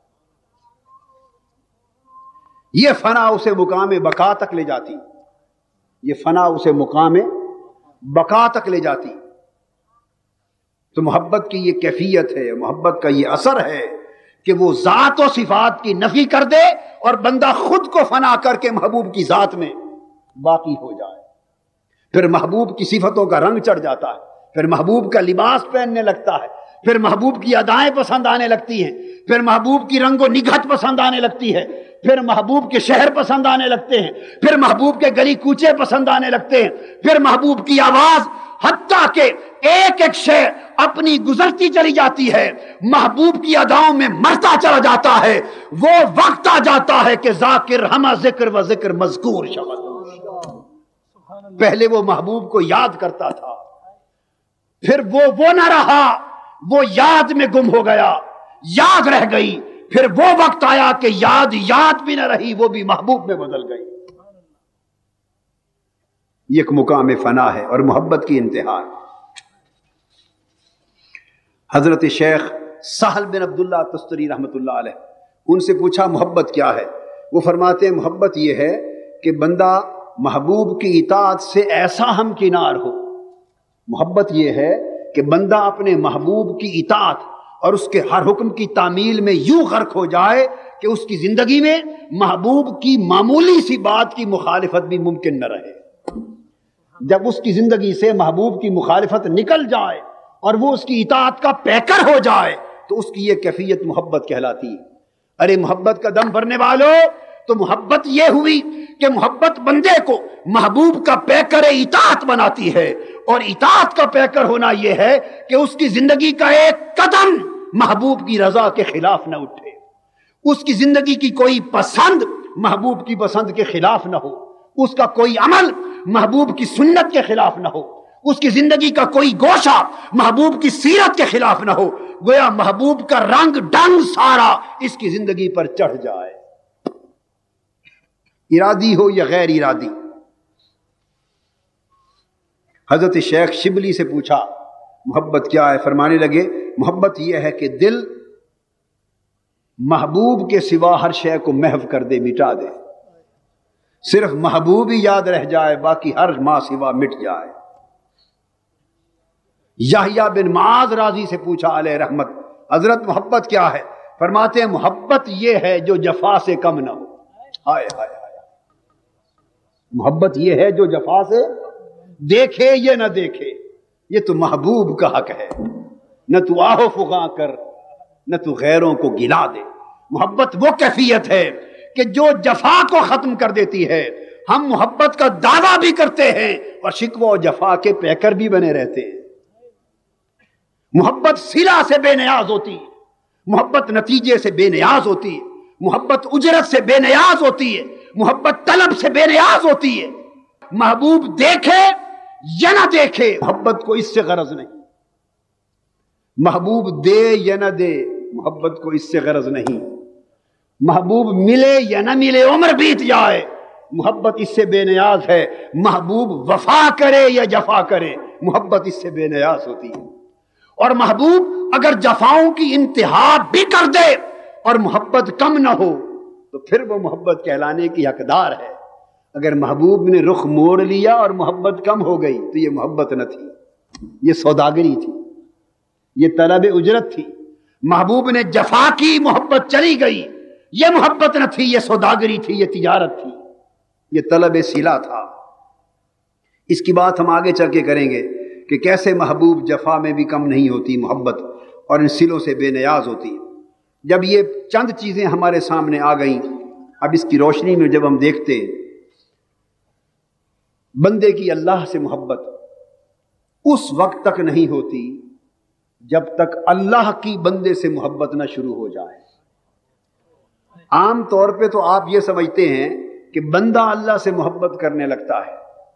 [SPEAKER 1] یہ فنا اسے مقام بقا تک لے جاتی، یہ فنا اسے مقام بقا تک لے جاتی۔ تو محبت کی یہ کیفیت ہے، محبت کا یہ اثر ہے کہ وہ ذات و صفات کی نفی کر دے اور بندہ خود کو فنا کر کے محبوب کی ذات میں باقی ہو جائے۔ پھر محبوب کی صفتوں کا رنگ چڑھ جاتا ہے، پھر محبوب کا لباس پہننے لگتا ہے، پھر محبوب کی ادائیں پسند آنے لگتی ہیں، پھر محبوب کی رنگ و نگہت پسند آنے لگتی ہے، پھر محبوب کے شہر پسند آنے لگتے ہیں، پھر محبوب کے گلی کوچے پسند آنے لگتے ہیں، پھر محبوب کی آواز، حتیٰ کہ ایک ایک شے اپنی گزرتی چلی جاتی ہے، محبوب کی اداؤں میں مرتا چلا جاتا ہے۔ وہ وقت آ جاتا ہے کہ ذاکر ہمہ ذکر و ذکر مذکور شود، پہلے وہ محبوب کو یاد کرتا تھا، پھر وہ نہ رہا، وہ یاد میں گم ہو گیا، یاد رہ گئی، پھر وہ وقت آیا کہ یاد بھی نہ رہی، وہ بھی محبوب میں بدل گئی۔ یہ ایک مقام فنا ہے اور محبت کی انتہا۔ حضرت شیخ سہل بن عبداللہ تستری رحمۃ اللہ علیہ، ان سے پوچھا محبت کیا ہے؟ وہ فرماتے ہیں محبت یہ ہے کہ بندہ محبوب کی اطاعت سے ایسا ہمکنار ہو۔ محبت یہ ہے کہ بندہ اپنے محبوب کی اطاعت اور اس کے ہر حکم کی تعمیل میں یوں غرق ہو جائے کہ اس کی زندگی میں محبوب کی معمولی سی بات کی مخالفت بھی ممکن نہ رہے۔ جب اس کی زندگی سے محبوب کی مخالفت نکل جائے اور وہ اس کی اطاعت کا پیکر ہو جائے تو اس کی یہ کیفیت محبت کہلاتی ہے۔ ارے محبت کا دم بھرنے والوں، تو محبت یہ ہوئی کہ محبت بندے کو محبوب کا پیکر اطاعت بناتی ہے، اور اطاعت کا پیکر ہونا یہ ہے کہ اس کی زندگی کا ایک قدم محبوب کی رضا کے خلاف نہ اٹھے، اس کی زندگی کی کوئی پسند محبوب کی پسند کے خلاف نہ ہو، اس کا کوئی عمل محبوب کی سنت کے خلاف نہ ہو، اس کی زندگی کا کوئی گوشہ محبوب کی سیرت کے خلاف نہ ہو، گویا محبوب کا رنگ ڈنگ سارا اس کی زندگی پر چڑھ جائے، ارادی ہو یا غیر ارادی۔ حضرت شیخ شبلی سے پوچھا محبت کیا ہے؟ فرمانے لگے محبت یہ ہے کہ دل محبوب کے سوا ہر شے کو محو کر دے، مٹا دے، صرف محبوب ہی یاد رہ جائے، باقی ہر ماں سوا مٹ جائے۔ یحییٰ بن معاذ راضی سے پوچھا علیہ رحمت، حضرت محبت کیا ہے؟ فرماتے ہیں محبت یہ ہے جو جفا سے کم نہ ہو۔ ہائے ہائے ہائے، محبت یہ ہے جو جفا سے دیکھے یا نہ دیکھے، یہ تو محبوب کا حق ہے، نہ تو آہو فغاں کر، نہ تو غیروں کو گلا دے۔ محبت وہ کیفیت ہے کہ جو جفا کو ختم کر دیتی ہے۔ ہم محبت کا دعویٰ بھی کرتے ہیں اور شکوہ و جفا کے پیکر بھی بنے رہتے ہیں۔ محبت صلہ سے بے نیاز ہوتی ہے، محبت نتیجے سے بے نیاز ہوتی ہے، محبت اجرت سے بے نیاز ہوتی ہے، محبت طلب سے بے نیاز ہوتی ہے۔ محبوب دیکھے یا نہ دیکھے، محبت کو اس سے غرض نہیں، محبوب دے یا نہ دے، محبت کو اس سے غرض نہیں، محبوب ملے یا نہ ملے، عمر بیت جائے، محبت اس سے بے نیاز ہے۔ محبوب وفا کرے یا جفا کرے، محبت اس سے بے نیاز ہوتی ہے۔ اور محبوب اگر جفاؤں کی انتہا بھی کر دے اور محبت کم نہ ہو تو پھر وہ محبت کہلانے کی حقدار ہے۔ اگر محبوب نے رخ موڑ لیا اور محبت کم ہو گئی تو یہ محبت نہ تھی، یہ سوداگری تھی، یہ طلب اجرت تھی۔ محبوب نے جفا کی، محبت چلی گئی، یہ محبت نہ تھی، یہ سوداگری تھی، یہ تجارت تھی، یہ طلب صلہ تھا۔ اس کی بات ہم آگے چل کے کریں گے کہ کیسے محبوب جفا میں بھی کم نہیں ہوتی محبت، اور ان صلوں سے بے نیاز ہوتی۔ جب یہ چند چیزیں ہمارے سامنے آ گئیں، اب اس کی روشنی میں جب ہم دیکھتے ہیں بندے کی اللہ سے محبت اس وقت تک نہیں ہوتی جب تک اللہ کی بندے سے محبت نہ شروع ہو جائے۔ عام طور پہ تو آپ یہ سمجھتے ہیں کہ بندہ اللہ سے محبت کرنے لگتا ہے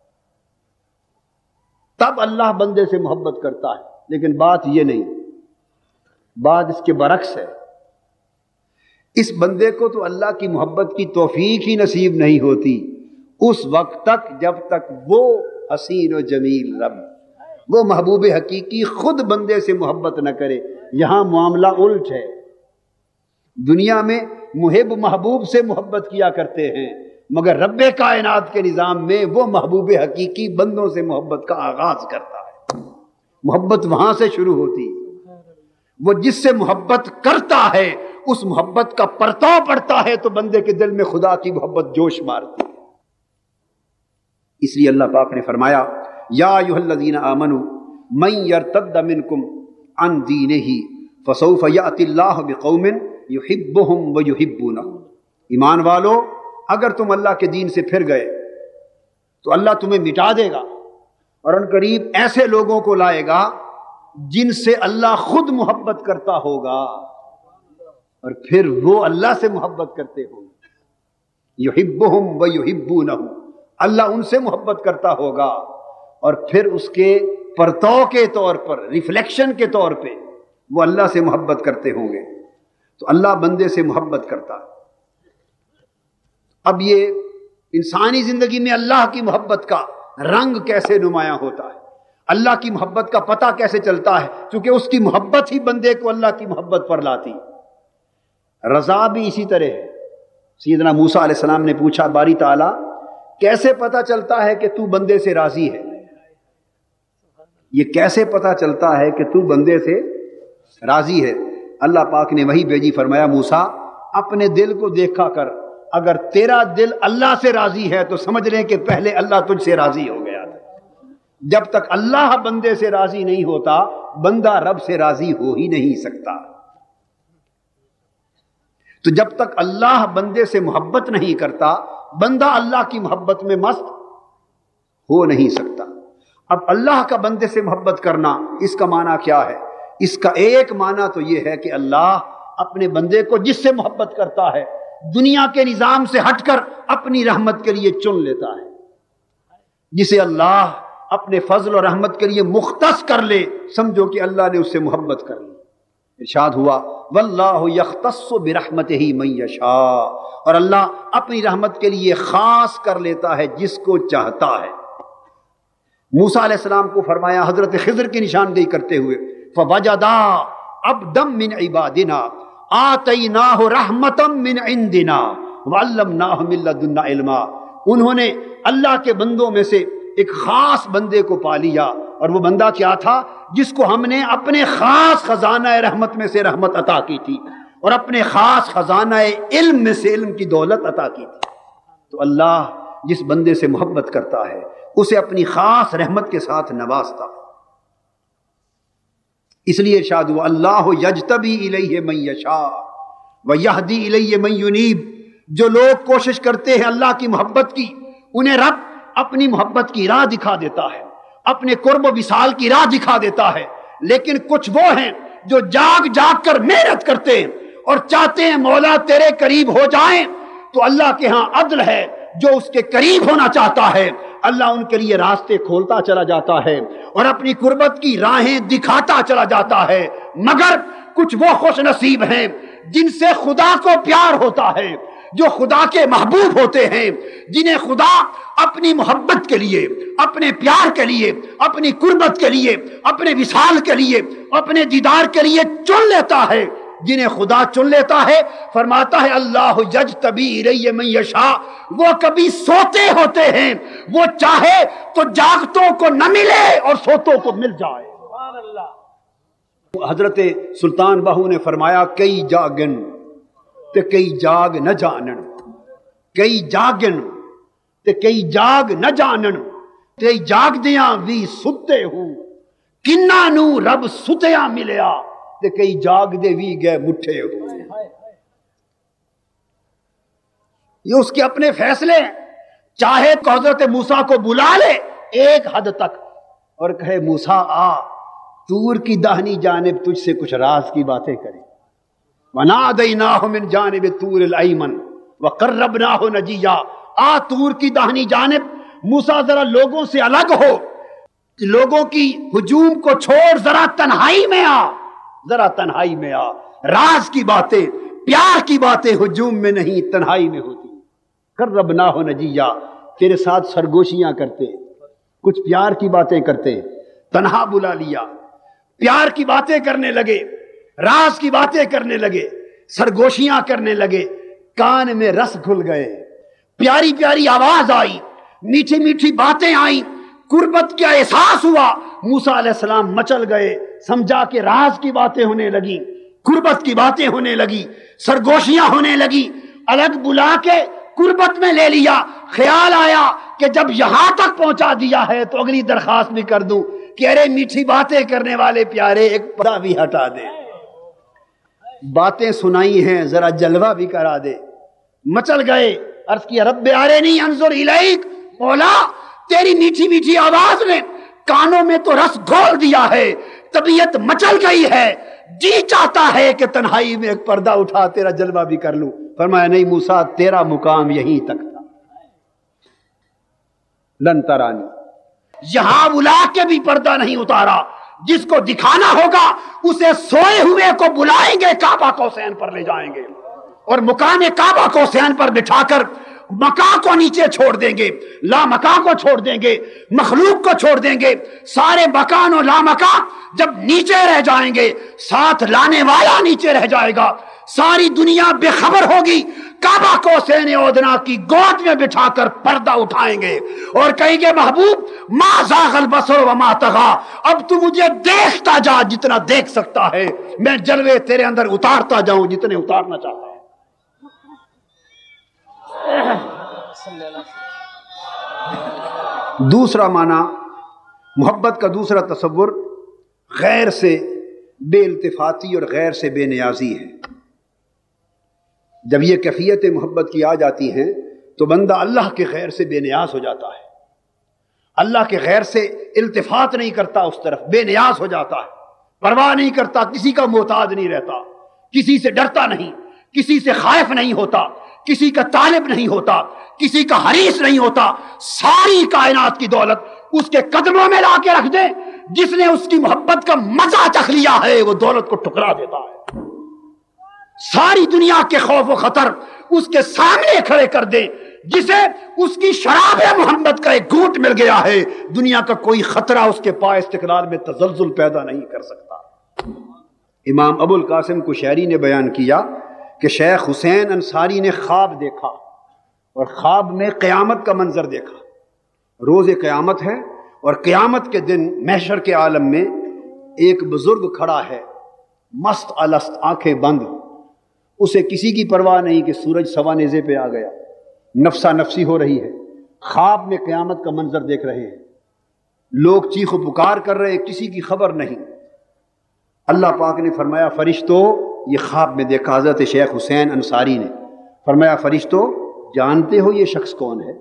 [SPEAKER 1] تب اللہ بندے سے محبت کرتا ہے، لیکن بات یہ نہیں، بات اس کے برعکس ہے۔ اس بندے کو تو اللہ کی محبت کی توفیق ہی نصیب نہیں ہوتی اس وقت تک جب تک وہ حسین و جمیل رب، وہ محبوب حقیقی خود بندے سے محبت نہ کرے۔ یہاں معاملہ الٹ ہے، دنیا میں محب محبوب سے محبت کیا کرتے ہیں، مگر رب کائنات کے نظام میں وہ محبوب حقیقی بندوں سے محبت کا آغاز کرتا ہے۔ محبت وہاں سے شروع ہوتی ہے، وہ جس سے محبت کرتا ہے اس محبت کا پرتو پڑتا ہے تو بندے کے دل میں خدا کی محبت جوش مارتی ہے۔ اس لیے اللہ پاک نے فرمایا یا ایھا الذین آمنوا من یرتد منکم عن دینہ فسوف یأتی اللہ بقوم یحبہم ویحبونہ۔ ایمان والو، اگر تم اللہ کے دین سے پھر گئے تو اللہ تمہیں مٹا دے گا، اور ان قریب ایسے لوگوں کو لائے گا جن سے اللہ خود محبت کرتا ہوگا، اور پھر وہ اللہ سے محبت کرتے ہوں گے۔ یحبہم ویحبونہ، اللہ ان سے محبت کرتا ہوگا، اور پھر اس کے پرتو کے طور پر، ریفلیکشن کے طور پہ وہ اللہ سے محبت کرتے ہوں گے۔ تو اللہ بندے سے محبت کرتا ہے۔ اب یہ انسانی زندگی میں اللہ کی محبت کا رنگ کیسے نمایاں ہوتا ہے، اللہ کی محبت کا پتہ کیسے چلتا ہے؟ چونکہ اس کی محبت ہی بندے کو اللہ کی محبت پر لاتی۔ رضا بھی اسی طرح ہے۔ سیدنا موسیٰ علیہ السلام نے پوچھا باری تعالیٰ کیسے پتہ چلتا ہے کہ تو بندے سے راضی ہے؟ یہ کیسے پتہ چلتا ہے کہ تو بندے سے راضی ہے؟ اللہ پاک نے وہی بھیجی، فرمایا موسیٰ اپنے دل کو دیکھا کر، اگر تیرا دل اللہ سے راضی ہے تو سمجھ لیں کہ پہلے اللہ تجھ سے راضی ہو گیا تھا۔ جب تک اللہ بندے سے راضی نہیں ہوتا بندہ رب سے راضی ہو ہی نہیں سکتا۔ تو جب تک اللہ بندے سے محبت نہیں کرتا، بندہ اللہ کی محبت میں مست ہو نہیں سکتا۔ اب اللہ کا بندے سے محبت کرنا، اس کا معنی کیا ہے؟ اس کا ایک معنی تو یہ ہے کہ اللہ اپنے بندے کو جس سے محبت کرتا ہے دنیا کے نظام سے ہٹ کر اپنی رحمت کے لیے چن لیتا ہے۔ جسے اللہ اپنے فضل اور رحمت کے لیے مختص کر لے، سمجھو کہ اللہ نے اس سے محبت کر لی۔ ارشاد ہوا واللہ یختص برحمتہ من یشاء، اور اللہ اپنی رحمت کے لیے خاص کر لیتا ہے جس کو چاہتا ہے۔ موسیٰ علیہ السلام کو فرمایا حضرت خضر کی نشاندہی کرتے ہوئے فوجدا عبدا من عبادنا آتیناہ رحمتا من عندنا وعلمناہ من لدنا علما، انہوں نے اللہ کے بندوں میں سے ایک خاص بندے کو پا لیا، اور وہ بندہ کیا تھا؟ جس کو ہم نے اپنے خاص خزانہ رحمت میں سے رحمت عطا کی تھی، اور اپنے خاص خزانہ علم میں سے علم کی دولت عطا کی تھی۔ تو اللہ جس بندے سے محبت کرتا ہے اسے اپنی خاص رحمت کے ساتھ نوازتا ہے۔ اس لیے ارشاد ہوا اللہ یجتبی الیہ من یشاء ویہدی الیہ من ینیب، جو لوگ کوشش کرتے ہیں اللہ کی محبت کی، انہیں رب اپنی محبت کی راہ دکھا دیتا ہے، اپنے قرب و وصال کی راہ دکھا دیتا ہے۔ لیکن کچھ وہ ہیں جو جاگ جاگ کر محنت کرتے ہیں اور چاہتے ہیں مولا تیرے قریب ہو جائیں، تو اللہ کے ہاں عدل ہے، جو اس کے قریب ہونا چاہتا ہے اللہ ان کے لیے راستے کھولتا چلا جاتا ہے اور اپنی قربت کی راہیں دکھاتا چلا جاتا ہے۔ مگر کچھ وہ خوش نصیب ہیں جن سے خدا کو پیار ہوتا ہے، جو خدا کے محبوب ہوتے ہیں، جنہیں خدا اپنی محبت کے لیے، اپنے پیار کے لیے، اپنی قربت کے لیے، اپنے وصال کے لیے، اپنے دیدار کے لیے چن لیتا ہے۔ جنہیں خدا چن لیتا ہے فرماتا ہے اللہ یجتبی الیہ من یشاء، وہ کبھی سوتے ہوتے ہیں، وہ چاہے تو جاگتوں کو نہ ملے اور سوتوں کو مل جائے۔ حضرت سلطان باہو نے فرمایا کئی جاگن تے کئی جاگ نہ جانن، کئی جاگن تے کئی جاگ نہ جانن، تے جاگ دیاں وی ستے ہوں، کنہ نو رب ستیاں ملیا تے کئی جاگ دے وی گئے مٹھے ہوئے۔ یہ اس کے اپنے فیصلے، چاہے تو حضرت موسیٰ کو بلا لے ایک حد تک اور کہے موسیٰ آ، طور کی داہنی جانب تجھ سے کچھ راز کی باتیں کریں۔ وَنَادَيْنَاهُ مِنْ جَانِبِ الطُّورِ الْأَيْمَنِ وَقَرَّبْنَاهُ نَجِيًّا، آ طور کی داہنی جانب، موسیٰ ذرا لوگوں سے الگ ہو، لوگوں کی ہجوم کو چھوڑ، ذرا تنہائی میں آ، ذرا تنہائی میں آ۔ راز کی باتیں، پیار کی باتیں ہجوم میں نہیں تنہائی میں ہوتی۔ قربناہ نجیہ، تیرے ساتھ سرگوشیاں کرتے، کچھ پیار کی باتیں کرتے، تنہا بلا لیا، پیار کی باتیں کرنے لگے، راز کی باتیں کرنے لگے، سرگوشیاں کرنے لگے، کان میں رس گھل گئے، پیاری پیاری آواز آئی، میٹھی میٹھی باتیں آئیں، قربت کا احساس ہوا، موسیٰ علیہ السلام مچل گئے، سمجھا کہ راز کی باتیں ہونے لگی، قربت کی باتیں ہونے لگی، سرگوشیاں ہونے لگی، الگ بلا کے قربت میں لے لیا۔ خیال آیا کہ جب یہاں تک پہنچا دیا ہے تو اگلی درخواست بھی کر دوں کہ ارے میٹھی باتیں کرنے والے پیارے ایک پردہ بھی ہٹا دے، باتیں سنائی ہیں ذرا جلوہ بھی کرا دے۔ مچل گئے، عرض کیا رب ارنی انظر الیک، مولا تیری میٹھی میٹھی آواز نے کانوں میں تو رس گھول دیا ہے، طبیعت مچل گئی ہے، جی چاہتا ہے کہ تنہائی میں ایک پردہ اٹھا تیرا جلوہ بھی کر لوں۔ فرمایا نہیں موسیٰ، تیرا مقام یہیں تک تھا، لن ترانی، یہاں بلا کے بھی پردہ نہیں اتارا۔ جس کو دکھانا ہوگا اسے سوئے ہوئے کو بلائیں گے، کعبہ قوسین پر لے جائیں گے اور مقام کعبہ قوسین پر بٹھا کر مکاں کو نیچے چھوڑ دیں گے، لا مکاں کو چھوڑ دیں گے، مخلوق کو چھوڑ دیں گے، سارے مکان و لا مکاں جب نیچے رہ جائیں گے، ساتھ لانے والا نیچے رہ جائے گا، ساری دنیا بے خبر ہوگی، کعبہ کو حسین ادنا کی گود میں بٹھا کر پردہ اٹھائیں گے اور کہیں گے محبوب ما زاغ البصر وما طغى، اب تو مجھے دیکھتا جا جتنا دیکھ سکتا ہے، میں جلوے تیرے اندر اتارتا جاؤں جتنے اتارنا چاہتا ہے۔ دوسرا معنی، محبت کا دوسرا تصور غیر سے بے التفاتی اور غیر سے بے نیازی ہے۔ جب یہ کیفیت محبت کی آ جاتی ہیں تو بندہ اللہ کے غیر سے بے نیاز ہو جاتا ہے، اللہ کے غیر سے التفات نہیں کرتا، اس طرف بے نیاز ہو جاتا ہے، پرواہ نہیں کرتا، کسی کا محتاج نہیں رہتا، کسی سے ڈرتا نہیں، کسی سے خائف نہیں ہوتا، کسی کا طالب نہیں ہوتا، کسی کا حریص نہیں ہوتا۔ ساری کائنات کی دولت اس کے قدموں میں لا کے رکھ دے، جس نے اس کی محبت کا مزہ چکھ لیا ہے وہ دولت کو ٹھکرا دیتا ہے۔ ساری دنیا کے خوف و خطر اس کے سامنے کھڑے کر دے، جسے اس کی شراب محمد کا ایک گھونٹ مل گیا ہے، دنیا کا کوئی خطرہ اس کے پائے استقلال میں تزلزل پیدا نہیں کر سکتا۔ امام ابو القاسم کشیری نے بیان کیا کہ شیخ حسین انصاری نے خواب دیکھا، اور خواب میں قیامت کا منظر دیکھا۔ روز قیامت ہے اور قیامت کے دن محشر کے عالم میں ایک بزرگ کھڑا ہے، مست الست، آنکھیں بند، اسے کسی کی پرواہ نہیں کہ سورج سوا نیزے پہ آ گیا، نفسا نفسی ہو رہی ہے، خواب میں قیامت کا منظر دیکھ رہے ہیں، لوگ چیخ و پکار کر رہے ہیں، کسی کی خبر نہیں۔ اللہ پاک نے فرمایا فرشتو، یہ خواب میں دیکھا حضرت شیخ حسین انصاری نے، فرمایا فرشتو جانتے ہو یہ شخص کون ہے؟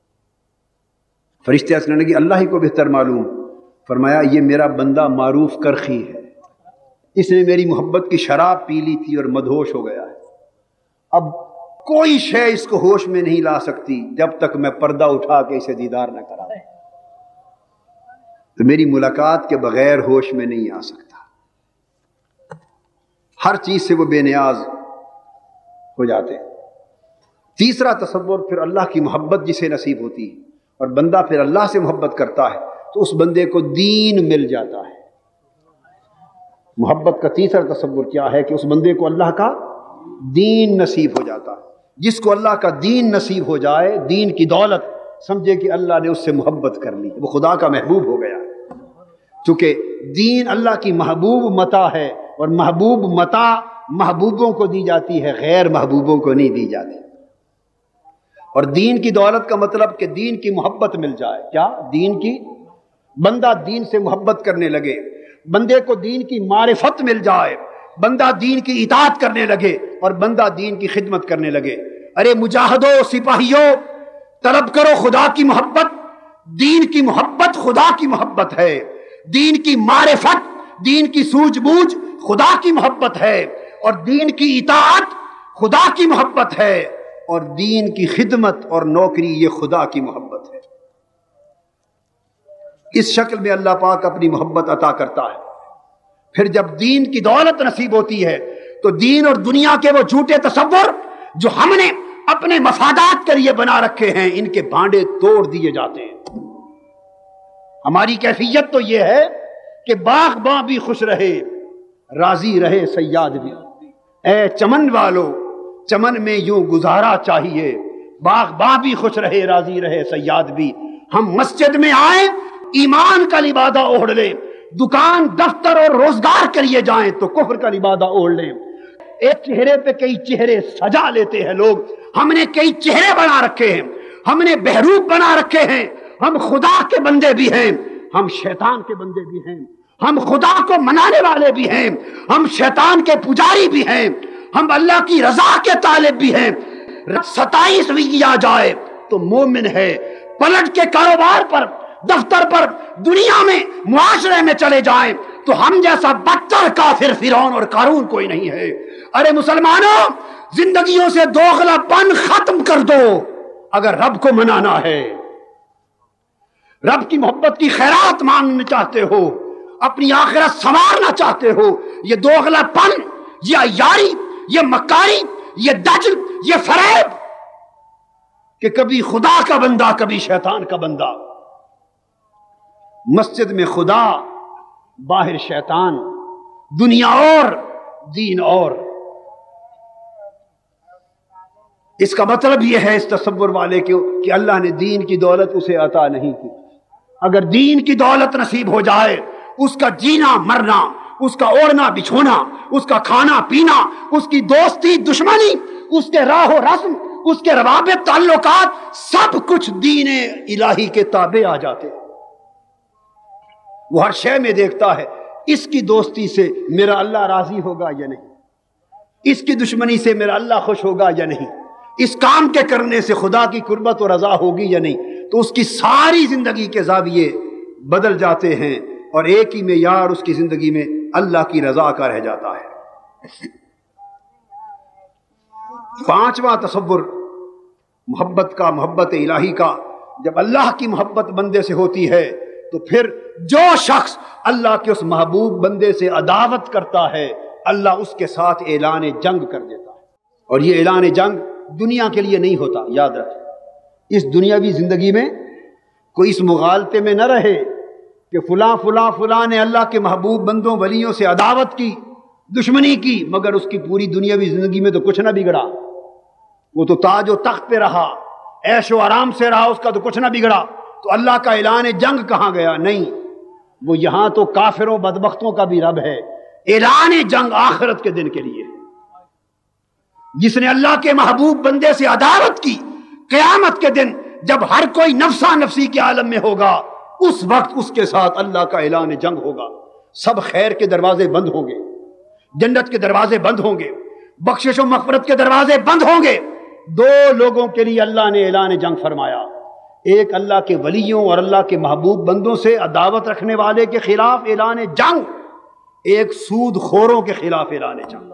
[SPEAKER 1] فرشتے ہنسنے لگے، اللہ ہی کو بہتر معلوم۔ فرمایا یہ میرا بندہ معروف کرخی ہے، اس نے میری محبت کی شراب پی لی تھی اور مدہوش ہو گیا ہے، اب کوئی شے اس کو ہوش میں نہیں لا سکتی جب تک میں پردہ اٹھا کے اسے دیدار نہ کرا، تو میری ملاقات کے بغیر ہوش میں نہیں آ سکتا۔ ہر چیز سے وہ بے نیاز ہو جاتے ہیں۔ تیسرا تصور پھر اللہ کی محبت جسے نصیب ہوتی ہے اور بندہ پھر اللہ سے محبت کرتا ہے تو اس بندے کو دین مل جاتا ہے۔ محبت کا تیسرا تصور کیا ہے کہ اس بندے کو اللہ کا دین نصیب ہو جاتا ہے۔ جس کو اللہ کا دین نصیب ہو جائے، دین کی دولت، سمجھے کہ اللہ نے اس سے محبت کر لی، وہ خدا کا محبوب ہو گیا۔ چونکہ دین اللہ کی محبوب متاع ہے، اور محبوب متاع محبوبوں کو دی جاتی ہے، غیر محبوبوں کو نہیں دی جاتی۔ اور دین کی دولت کا مطلب کہ دین کی محبت مل جائے۔ کیا؟ دین کی، بندہ دین سے محبت کرنے لگے، بندے کو دین کی معرفت مل جائے، بندہ دین کی اطاعت کرنے لگے اور بندہ دین کی خدمت کرنے لگے۔ ارے مجاہدوں، سپاہیوں، طلب کرو خدا کی محبت۔ دین کی محبت خدا کی محبت ہے، دین کی معرفت، دین کی سوجھ بوجھ خدا کی محبت ہے، اور دین کی اطاعت خدا کی محبت ہے، اور دین کی خدمت اور نوکری یہ خدا کی محبت ہے۔ اس شکل میں اللہ پاک اپنی محبت عطا کرتا ہے۔ پھر جب دین کی دولت نصیب ہوتی ہے تو دین اور دنیا کے وہ جھوٹے تصور جو ہم نے اپنے مفادات کے لیے بنا رکھے ہیں، ان کے بانڈے توڑ دیے جاتے ہیں۔ ہماری کیفیت تو یہ ہے کہ باغباں بھی خوش رہے، راضی رہے صیاد بھی۔ اے چمن والو، چمن میں یوں گزارا چاہیے، باغباں بھی خوش رہے، راضی رہے صیاد بھی۔ ہم مسجد میں آئیں، ایمان کا لبادہ اوڑھ لیں، دکان، دفتر اور روزگار کے لیے جائیں تو کفر کا لبادہ اوڑھ لیں۔ ایک چہرے پہ کئی چہرے سجا لیتے ہیں لوگ، ہم نے کئی چہرے بنا رکھے ہیں، ہم نے بہروپ بنا رکھے ہیں۔ ہم خدا کے بندے بھی ہیں، ہم شیطان کے بندے بھی ہیں، ہم خدا کو منانے والے بھی ہیں، ہم شیطان کے پجاری بھی ہیں، ہم اللہ کی رضا کے طالب بھی ہیں۔ 27 بھی کیا جائے تو مومن ہے، پلٹ کے کاروبار پر، دفتر پر، دنیا میں، معاشرے میں چلے جائیں تو ہم جیسا بدتر کافر فرعون اور قارون کوئی نہیں ہے۔ ارے مسلمانوں، زندگیوں سے دوغلا پن ختم کر دو اگر رب کو منانا ہے، رب کی محبت کی خیرات مانگنا چاہتے ہو، اپنی آخرت سنوارنا چاہتے ہو۔ یہ دوغلا پن، یہ عیاری، یہ مکاری، یہ دجل، یہ فریب کہ کبھی خدا کا بندہ کبھی شیطان کا بندہ، مسجد میں خدا، باہر شیطان، دنیا اور دین اور۔ اس کا مطلب یہ ہے اس تصور والے کہ اللہ نے دین کی دولت اسے عطا نہیں کی۔ اگر دین کی دولت نصیب ہو جائے، اس کا جینا مرنا، اس کا اوڑھنا بچھونا، اس کا کھانا پینا، اس کی دوستی دشمنی، اس کے راہ و رسم، اس کے روابط تعلقات، سب کچھ دین الہی کے تابع آ جاتے ہیں۔ وہ ہر شے میں دیکھتا ہے اس کی دوستی سے میرا اللہ راضی ہوگا یا نہیں، اس کی دشمنی سے میرا اللہ خوش ہوگا یا نہیں، اس کام کے کرنے سے خدا کی قربت و رضا ہوگی یا نہیں، تو اس کی ساری زندگی کے زاویے بدل جاتے ہیں اور ایک ہی معیار اس کی زندگی میں اللہ کی رضا کا رہ جاتا ہے۔ پانچواں تصور محبت کا، محبت الہی کا، جب اللہ کی محبت بندے سے ہوتی ہے تو پھر جو شخص اللہ کے اس محبوب بندے سے عداوت کرتا ہے اللہ اس کے ساتھ اعلان جنگ کر دیتا ہے۔ اور یہ اعلان جنگ دنیا کے لیے نہیں ہوتا، یاد رکھیں، اس دنیاوی زندگی میں کوئی اس مغالطے میں نہ رہے کہ فلاں فلاں فلاں نے اللہ کے محبوب بندوں ولیوں سے عداوت کی، دشمنی کی، مگر اس کی پوری دنیاوی زندگی میں تو کچھ نہ بگڑا، وہ تو تاج و تخت پہ رہا، عیش و آرام سے رہا، اس کا تو کچھ نہ بگڑا، تو اللہ کا اعلان جنگ کہاں گیا؟ نہیں، وہ یہاں تو کافروں بدبختوں کا بھی رب ہے۔ اعلان جنگ آخرت کے دن کے لیے، جس نے اللہ کے محبوب بندے سے عداوت کی، قیامت کے دن جب ہر کوئی نفسا نفسی کے عالم میں ہوگا، اس وقت اس کے ساتھ اللہ کا اعلان جنگ ہوگا۔ سب خیر کے دروازے بند ہوں گے، جنت کے دروازے بند ہوں گے، بخشش و مغفرت کے دروازے بند ہوں گے۔ دو لوگوں کے لیے اللہ نے اعلان جنگ فرمایا، ایک اللہ کے ولیوں اور اللہ کے محبوب بندوں سے عداوت رکھنے والے کے خلاف اعلان جنگ، ایک سود خوروں کے خلاف اعلان جنگ۔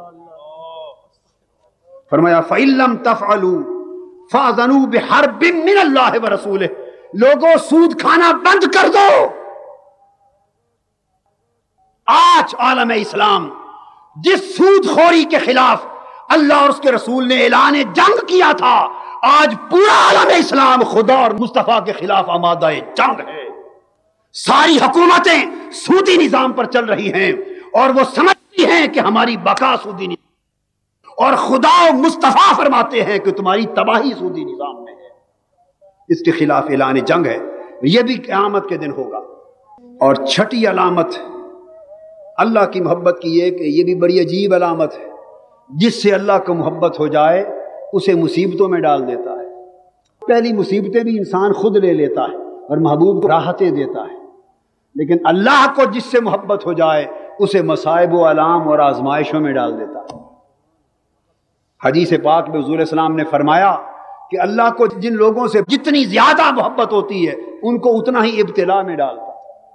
[SPEAKER 1] فرمایا فَإِن لَّمْ تَفْعَلُوا فَأْذَنُوا بِحَرْبٍ مِّنَ اللَّهِ وَرَسُولِهِ، لوگوں سود کھانا بند کر دو۔ آج عالم اسلام جس سود خوری کے خلاف اللہ اور اس کے رسول نے اعلان جنگ کیا تھا، آج پورا عالم اسلام خدا اور مصطفیٰ کے خلاف آمادہ جنگ ہے۔ ساری حکومتیں سودی نظام پر چل رہی ہیں اور وہ سمجھتی ہیں کہ ہماری بقا سودی نظام، اور خدا و مصطفیٰ فرماتے ہیں کہ تمہاری تباہی سودی نظام میں ہے۔ اس کے خلاف اعلان جنگ ہے، یہ بھی قیامت کے دن ہوگا۔ اور چھٹی علامت اللہ کی محبت کی یہ کہ یہ بھی بڑی عجیب علامت ہے، جس سے اللہ کو محبت ہو جائے اسے مصیبتوں میں ڈال دیتا ہے۔ پہلی مصیبتیں بھی انسان خود لے لیتا ہے اور محبوب کو راحتیں دیتا ہے، لیکن اللہ کو جس سے محبت ہو جائے اسے مصائب و آلام اور آزمائشوں میں ڈال دیتا ہے۔ حدیث پاک میں حضور اسلام نے فرمایا کہ اللہ کو جن لوگوں سے جتنی زیادہ محبت ہوتی ہے ان کو اتنا ہی ابتلا میں ڈالتا ہے۔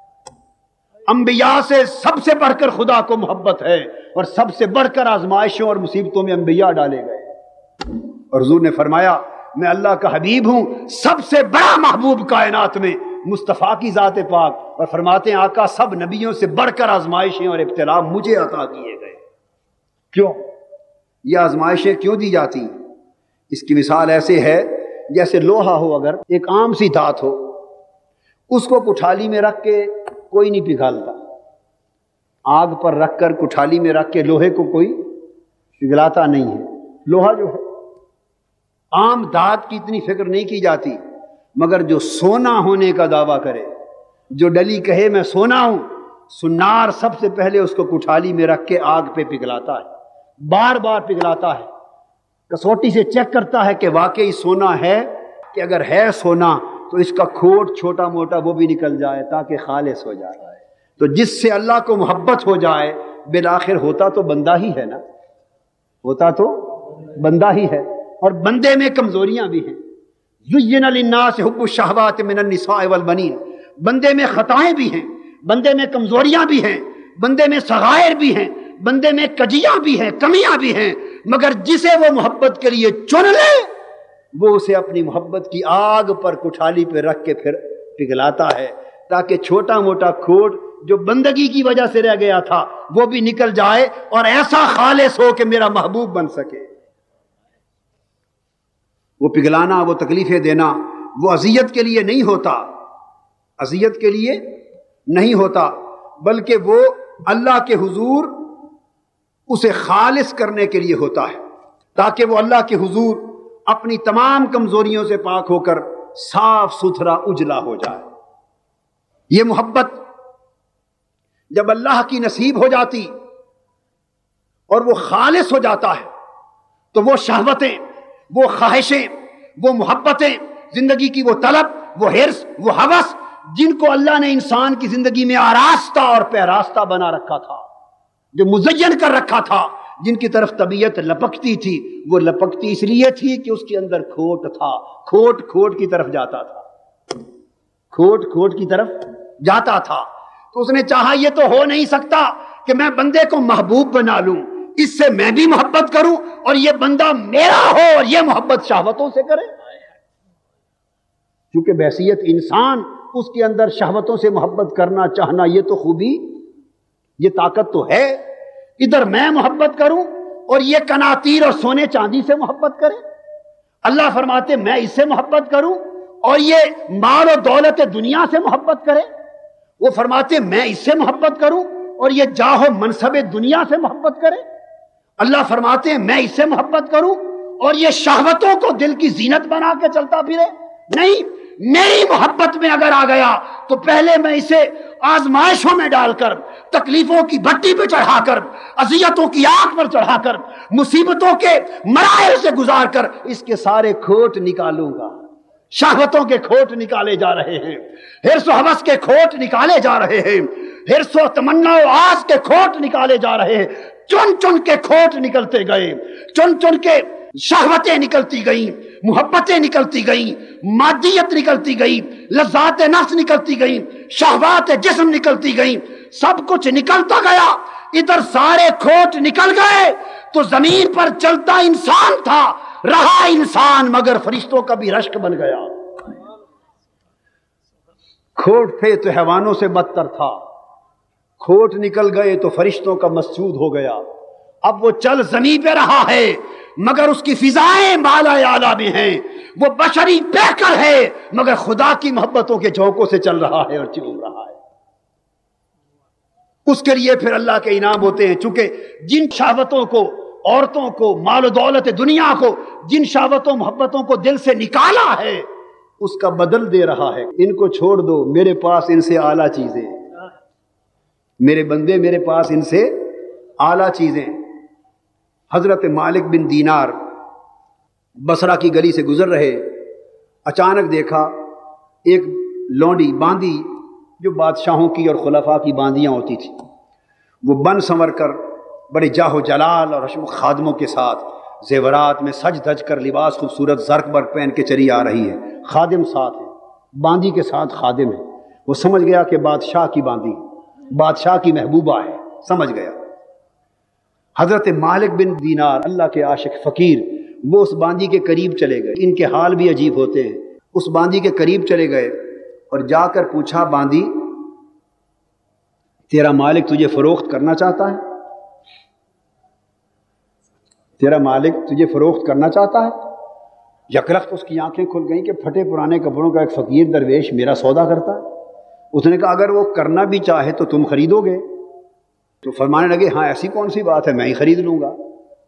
[SPEAKER 1] انبیاء سے سب سے بڑھ کر خدا کو محبت ہے اور سب سے بڑھ کر آزمائشوں اور مصیبتوں میں انبیاء ڈالے گئے، اور حضور نے فرمایا میں اللہ کا حبیب ہوں، سب سے بڑا محبوب کائنات میں مصطفیٰ کی ذات پاک، اور فرماتے ہیں آقا سب نبیوں سے بڑھ کر آزمائشیں اور ابتلا مجھے عطا کیے گئے۔ کیوں یہ آزمائشیں کیوں دی جاتی؟ اس کی مثال ایسے ہے جیسے لوہا ہو، اگر ایک عام سی دھات ہو، اس کو کٹھالی میں رکھ کے کوئی نہیں پگھالتا، آگ پر رکھ کر کٹھالی میں رکھ کے لوہے کو کوئی پگھلاتا نہیں ہے۔ لوہا جو ہے عام دھات کی اتنی فکر نہیں کی جاتی، مگر جو سونا ہونے کا دعویٰ کرے، جو ڈلی کہے میں سونا ہوں، سنار سب سے پہلے اس کو کٹھالی میں رکھ کے آگ پہ پگھلاتا ہے، بار بار پگھلاتا ہے، کسوٹی سے چیک کرتا ہے کہ واقعی سونا ہے، کہ اگر ہے سونا تو اس کا کھوٹ چھوٹا موٹا وہ بھی نکل جائے تاکہ خالص ہو جائے۔ تو جس سے اللہ کو محبت ہو جائے بالآخر ہوتا تو بندہ ہی ہے نا، ہوتا تو بندہ ہی ہے، اور بندے میں کمزوریاں بھی ہیں۔ زُيِّنَ لِلنَّاسِ حُبُّ الشَّهَوَاتِ مِنَ النِّسَاءِ وَالْبَنِينَ، بندے میں خطائیں بھی ہیں، بندے میں کمزوریاں بھی ہیں، بندے میں صغائر بھی ہیں، بندے میں کجیاں بھی ہیں، کمیاں بھی ہیں، مگر جسے وہ محبت کے لیے چن لے وہ اسے اپنی محبت کی آگ پر کٹھالی پہ رکھ کے پھر پگھلاتا ہے، تاکہ چھوٹا موٹا کھوٹ جو بندگی کی وجہ سے رہ گیا تھا وہ بھی نکل جائے اور ایسا خالص ہو کہ میرا محبوب بن سکے۔ وہ پگھلانا، وہ تکلیفیں دینا، وہ اذیت کے لیے نہیں ہوتا، اذیت کے لیے نہیں ہوتا، بلکہ وہ اللہ کے حضور اسے خالص کرنے کے لیے ہوتا ہے، تاکہ وہ اللہ کے حضور اپنی تمام کمزوریوں سے پاک ہو کر صاف ستھرا اجلا ہو جائے۔ یہ محبت جب اللہ کی نصیب ہو جاتی اور وہ خالص ہو جاتا ہے تو وہ شہوتیں، وہ خواہشیں، وہ محبتیں، زندگی کی وہ طلب، وہ حرص، وہ ہوس، جن کو اللہ نے انسان کی زندگی میں آراستہ اور پیراستہ بنا رکھا تھا، جو مزین کر رکھا تھا، جن کی طرف طبیعت لپکتی تھی، وہ لپکتی اس لیے تھی کہ اس کے اندر کھوٹ تھا، کھوٹ کھوٹ کی طرف جاتا تھا، کھوٹ کھوٹ کی طرف جاتا تھا۔ تو اس نے چاہا یہ تو ہو نہیں سکتا کہ میں بندے کو محبوب بنا لوں، اس سے میں بھی محبت کروں اور یہ بندہ میرا ہو اور یہ محبت شہوتوں سے کرے۔ کیونکہ بحیثیت انسان اس کے اندر شہوتوں سے محبت کرنا چاہنا، یہ تو خوبی، یہ طاقت تو ہے۔ ادھر میں محبت کروں اور یہ قناطیر اور سونے چاندی سے محبت کرے۔ اللہ فرماتے میں اس سے محبت کروں اور یہ مال و دولت دنیا سے محبت کرے۔ وہ فرماتے میں اس سے محبت کروں اور یہ جاہ و منصب دنیا سے محبت کرے۔ اللہ فرماتے ہیں میں اس سے محبت کروں اور یہ شہوتوں کو دل کی زینت بنا کے چلتا پھرے۔ نہیں، میری محبت میں اگر آ گیا تو پہلے میں اسے آزمائشوں میں ڈال کر، تکلیفوں کی بھٹی پہ چڑھا کر، اذیتوں کی آگ پر چڑھا کر، مصیبتوں کے مراحل سے گزار کر اس کے سارے کھوٹ نکالوں گا۔ شہوتوں کے کھوٹ نکالے جا رہے ہیں، حرص و ہوس کے کھوٹ نکالے جا رہے ہیں، حرص و تمنا و آس کے کھوٹ نکالے جا رہے ہیں۔ چن چن کے کھوٹ نکلتے گئے، چن چن کے شہوتیں نکلتی گئیں، محبتیں نکلتی گئیں، مادیت نکلتی گئی، لذات نفس نکلتی گئیں، شہوات جسم نکلتی گئیں، سب کچھ نکلتا گیا۔ ادھر سارے کھوٹ نکل گئے تو زمین پر چلتا انسان تھا، رہا انسان مگر فرشتوں کا بھی رشک بن گیا۔ کھوٹ تھے تو حیوانوں سے بدتر تھا، کھوٹ نکل گئے تو فرشتوں کا مسجود ہو گیا۔ اب وہ چل زمین پہ رہا ہے مگر اس کی فضائیں بالا اعلیٰ میں ہیں، وہ بشری پیکر ہے مگر خدا کی محبتوں کے جھونکوں سے چل رہا ہے اور چوم رہا ہے۔ اس کے لیے پھر اللہ کے انعام ہوتے ہیں، چونکہ جن شہوتوں کو، عورتوں کو، مال و دولت دنیا کو، جن شہوتوں محبتوں کو دل سے نکالا ہے اس کا بدل دے رہا ہے۔ ان کو چھوڑ دو، میرے پاس ان سے اعلیٰ چیزیں، میرے بندے میرے پاس ان سے اعلیٰ چیزیں۔ حضرت مالک بن دینار بصرہ کی گلی سے گزر رہے، اچانک دیکھا ایک لونڈی باندی، جو بادشاہوں کی اور خلفاء کی باندیاں ہوتی تھی، وہ بن سنور کر بڑے جاہ و جلال اور حشم خادموں کے ساتھ زیورات میں سج دھج کر، لباس خوبصورت زرق برق پہن کے چلی آ رہی ہے۔ خادم ساتھ ہے، باندی کے ساتھ خادم ہے۔ وہ سمجھ گیا کہ بادشاہ کی باندی، بادشاہ کی محبوبہ ہے، سمجھ گیا۔ حضرت مالک بن دینار، اللہ کے عاشق فقیر، وہ اس باندی کے قریب چلے گئے۔ ان کے حال بھی عجیب ہوتے ہیں۔ اس باندی کے قریب چلے گئے اور جا کر پوچھا، باندی تیرا مالک تجھے فروخت کرنا چاہتا ہے؟ تیرا مالک تجھے فروخت کرنا چاہتا ہے؟ یکلخت اس کی آنکھیں کھل گئیں کہ پھٹے پرانے کپڑوں کا ایک فقیر درویش میرا سودا کرتا ہے۔ اس نے کہا اگر وہ کرنا بھی چاہے تو تم خریدو گے؟ تو فرمانے لگے ہاں ایسی کون سی بات ہے، میں ہی خرید لوں گا۔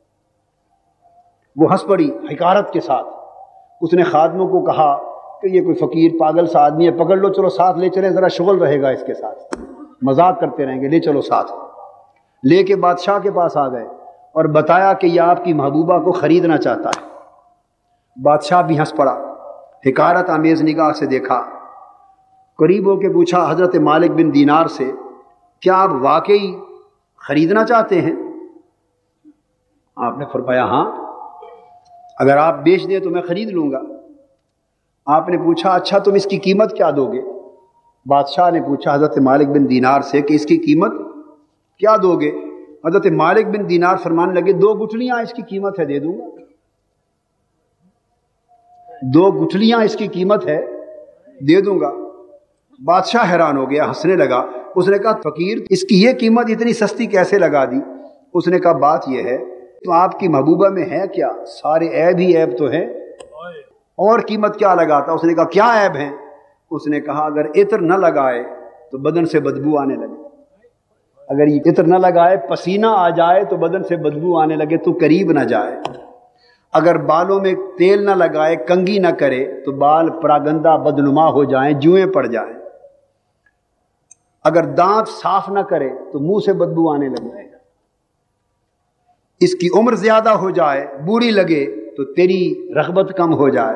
[SPEAKER 1] وہ ہنس پڑی حقارت کے ساتھ۔ اس نے خادموں کو کہا کہ یہ کوئی فقیر پاگل سا آدمی ہے، پکڑ لو، چلو ساتھ لے چلیں، ذرا شغل رہے گا اس کے ساتھ، مذاق کرتے رہیں گے، لے چلو ساتھ۔ لے کے بادشاہ کے پاس آ گئے اور بتایا کہ یہ آپ کی محبوبہ کو خریدنا چاہتا ہے۔ بادشاہ بھی ہنس پڑا، حقارت آمیز نگاہ سے دیکھا، قریب ہو کے پوچھا حضرت مالک بن دینار سے، کیا آپ واقعی خریدنا چاہتے ہیں؟ آپ نے فرمایا ہاں، اگر آپ بیچ دیں تو میں خرید لوں گا۔ آپ نے پوچھا اچھا تم اس کی قیمت کیا دو گے؟ بادشاہ نے پوچھا حضرت مالک بن دینار سے کہ اس کی قیمت کیا دو گے؟ حضرت مالک بن دینار فرمانے لگے 2 گٹھلیاں اس کی قیمت ہے، دے دوں گا۔ 2 گٹھلیاں اس کی قیمت ہے، دے دوں گا۔ بادشاہ حیران ہو گیا، ہنسنے لگا۔ اس نے کہا فقیر اس کی یہ قیمت اتنی سستی کیسے لگا دی؟ اس نے کہا بات یہ ہے تو آپ کی محبوبہ میں ہے کیا؟ سارے عیب ہی عیب تو ہیں، اور قیمت کیا لگاتا؟ اس نے کہا کیا عیب ہیں؟ اس نے کہا اگر عطر نہ لگائے تو بدن سے بدبو آنے لگے، اگر یہ عطر نہ لگائے پسینہ آ جائے تو بدن سے بدبو آنے لگے تو قریب نہ جائے، اگر بالوں میں تیل نہ لگائے، کنگھی نہ کرے تو بال پراگندہ بدنما ہو جائیں، جوئیں پڑ جائیں، اگر دانت صاف نہ کرے تو منہ سے بدبو آنے لگے، اس کی عمر زیادہ ہو جائے، بوڑھی لگے تو تیری رغبت کم ہو جائے،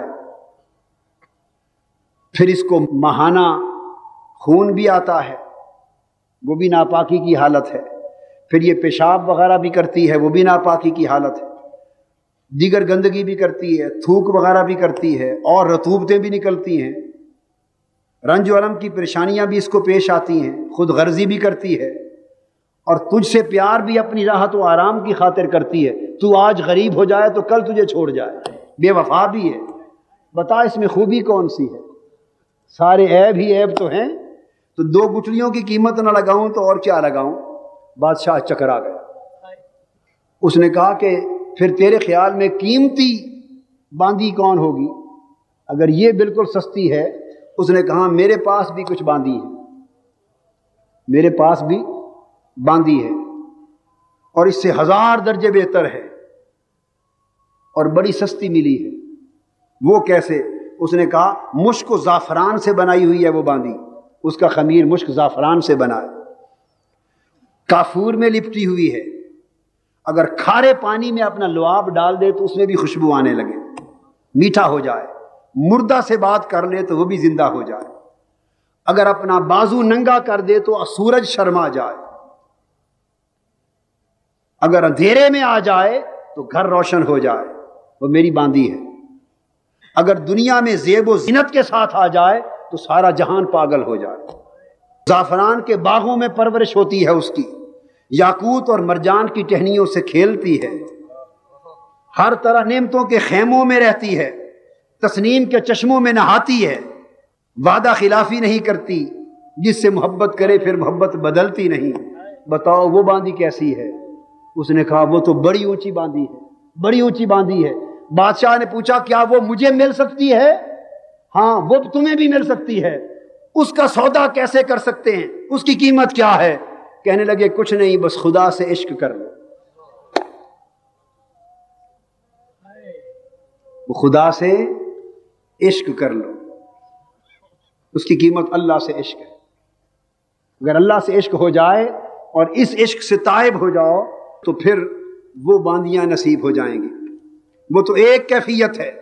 [SPEAKER 1] پھر اس کو ماہانہ خون بھی آتا ہے، وہ بھی ناپاکی کی حالت ہے، پھر یہ پیشاب وغیرہ بھی کرتی ہے، وہ بھی ناپاکی کی حالت ہے، دیگر گندگی بھی کرتی ہے، تھوک وغیرہ بھی کرتی ہے، اور رطوبتیں بھی نکلتی ہیں، رنج و الم کی پریشانیاں بھی اس کو پیش آتی ہیں، خود غرضی بھی کرتی ہے، اور تجھ سے پیار بھی اپنی راحت و آرام کی خاطر کرتی ہے۔ تو آج غریب ہو جائے تو کل تجھے چھوڑ جائے، بے وفا بھی ہے۔ بتا اس میں خوبی کون سی ہے؟ سارے عیب ہی عیب تو ہیں، تو دو گٹھلیوں کی قیمت نہ لگاؤں تو اور کیا لگاؤں؟ بادشاہ چکرا گیا۔ اس نے کہا کہ پھر تیرے خیال میں قیمتی باندی کون ہوگی اگر یہ بالکل سستی ہے؟ اس نے کہا میرے پاس بھی کچھ باندی ہے، میرے پاس بھی باندی ہے، اور اس سے 1000 درجے بہتر ہے اور بڑی سستی ملی ہے۔ وہ کیسے؟ اس نے کہا مشک و زعفران سے بنائی ہوئی ہے وہ باندی، اس کا خمیر مشک زعفران سے بنا ہے، کافور میں لپٹی ہوئی ہے، اگر کھارے پانی میں اپنا لعاب ڈال دے تو اس میں بھی خوشبو آنے لگے، میٹھا ہو جائے، مردہ سے بات کر لے تو وہ بھی زندہ ہو جائے، اگر اپنا بازو ننگا کر دے تو سورج شرما جائے، اگر اندھیرے میں آ جائے تو گھر روشن ہو جائے، وہ میری باندی ہے، اگر دنیا میں زیب و زینت کے ساتھ آ جائے تو سارا جہان پاگل ہو جائے۔ زعفران کے باغوں میں پرورش ہوتی ہے اس کی، یاقوت اور مرجان کی ٹہنیوں سے کھیلتی ہے، ہر طرح نعمتوں کے خیموں میں رہتی ہے، تسنیم کے چشموں میں نہاتی ہے، وعدہ خلافی نہیں کرتی، جس سے محبت کرے پھر محبت بدلتی نہیں۔ بتاؤ وہ باندی کیسی ہے؟ اس نے کہا وہ تو بڑی اونچی باندی ہے، بڑی اونچی باندی ہے۔ بادشاہ نے پوچھا کیا وہ مجھے مل سکتی ہے؟ ہاں وہ تمہیں بھی مل سکتی ہے۔ اس کا سودا کیسے کر سکتے ہیں؟ اس کی قیمت کیا ہے؟ کہنے لگے کچھ نہیں، بس خدا سے عشق کر لو۔ وہ خدا سے عشق کر لو، اس کی قیمت اللہ سے عشق ہے۔ اگر اللہ سے عشق ہو جائے اور اس عشق سے تائب ہو جاؤ تو پھر وہ باندیاں نصیب ہو جائیں گی۔ وہ تو ایک کیفیت ہے،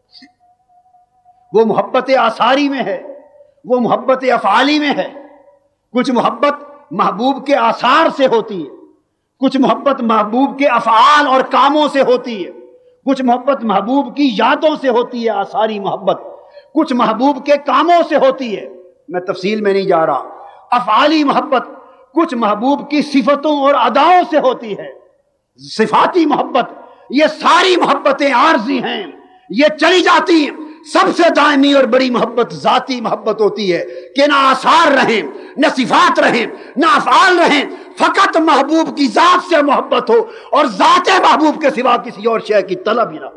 [SPEAKER 1] وہ محبت آثاری میں ہے، وہ محبت افعالی میں ہے۔ کچھ محبت محبوب کے آثار سے ہوتی ہے، کچھ محبت محبوب کے افعال اور کاموں سے ہوتی ہے، کچھ محبت محبوب کی یادوں سے ہوتی ہے آثاری محبت، کچھ محبوب کے کاموں سے ہوتی ہے۔ میں تفصیل میں نہیں جا رہا۔ افعالی محبت کچھ محبوب کی صفتوں اور اداؤں سے ہوتی ہے۔ صفاتی محبت یہ ساری محبتیں عارضی ہیں، یہ چلی جاتی ہیں۔ سب سے دائمی اور بڑی محبت ذاتی محبت ہوتی ہے کہ نہ آثار رہیں، نہ صفات رہیں، نہ افعال رہیں، فقط محبوب کی ذات سے محبت ہو اور ذات محبوب کے سوا کسی اور شے کی طلب ہی نہ ہو۔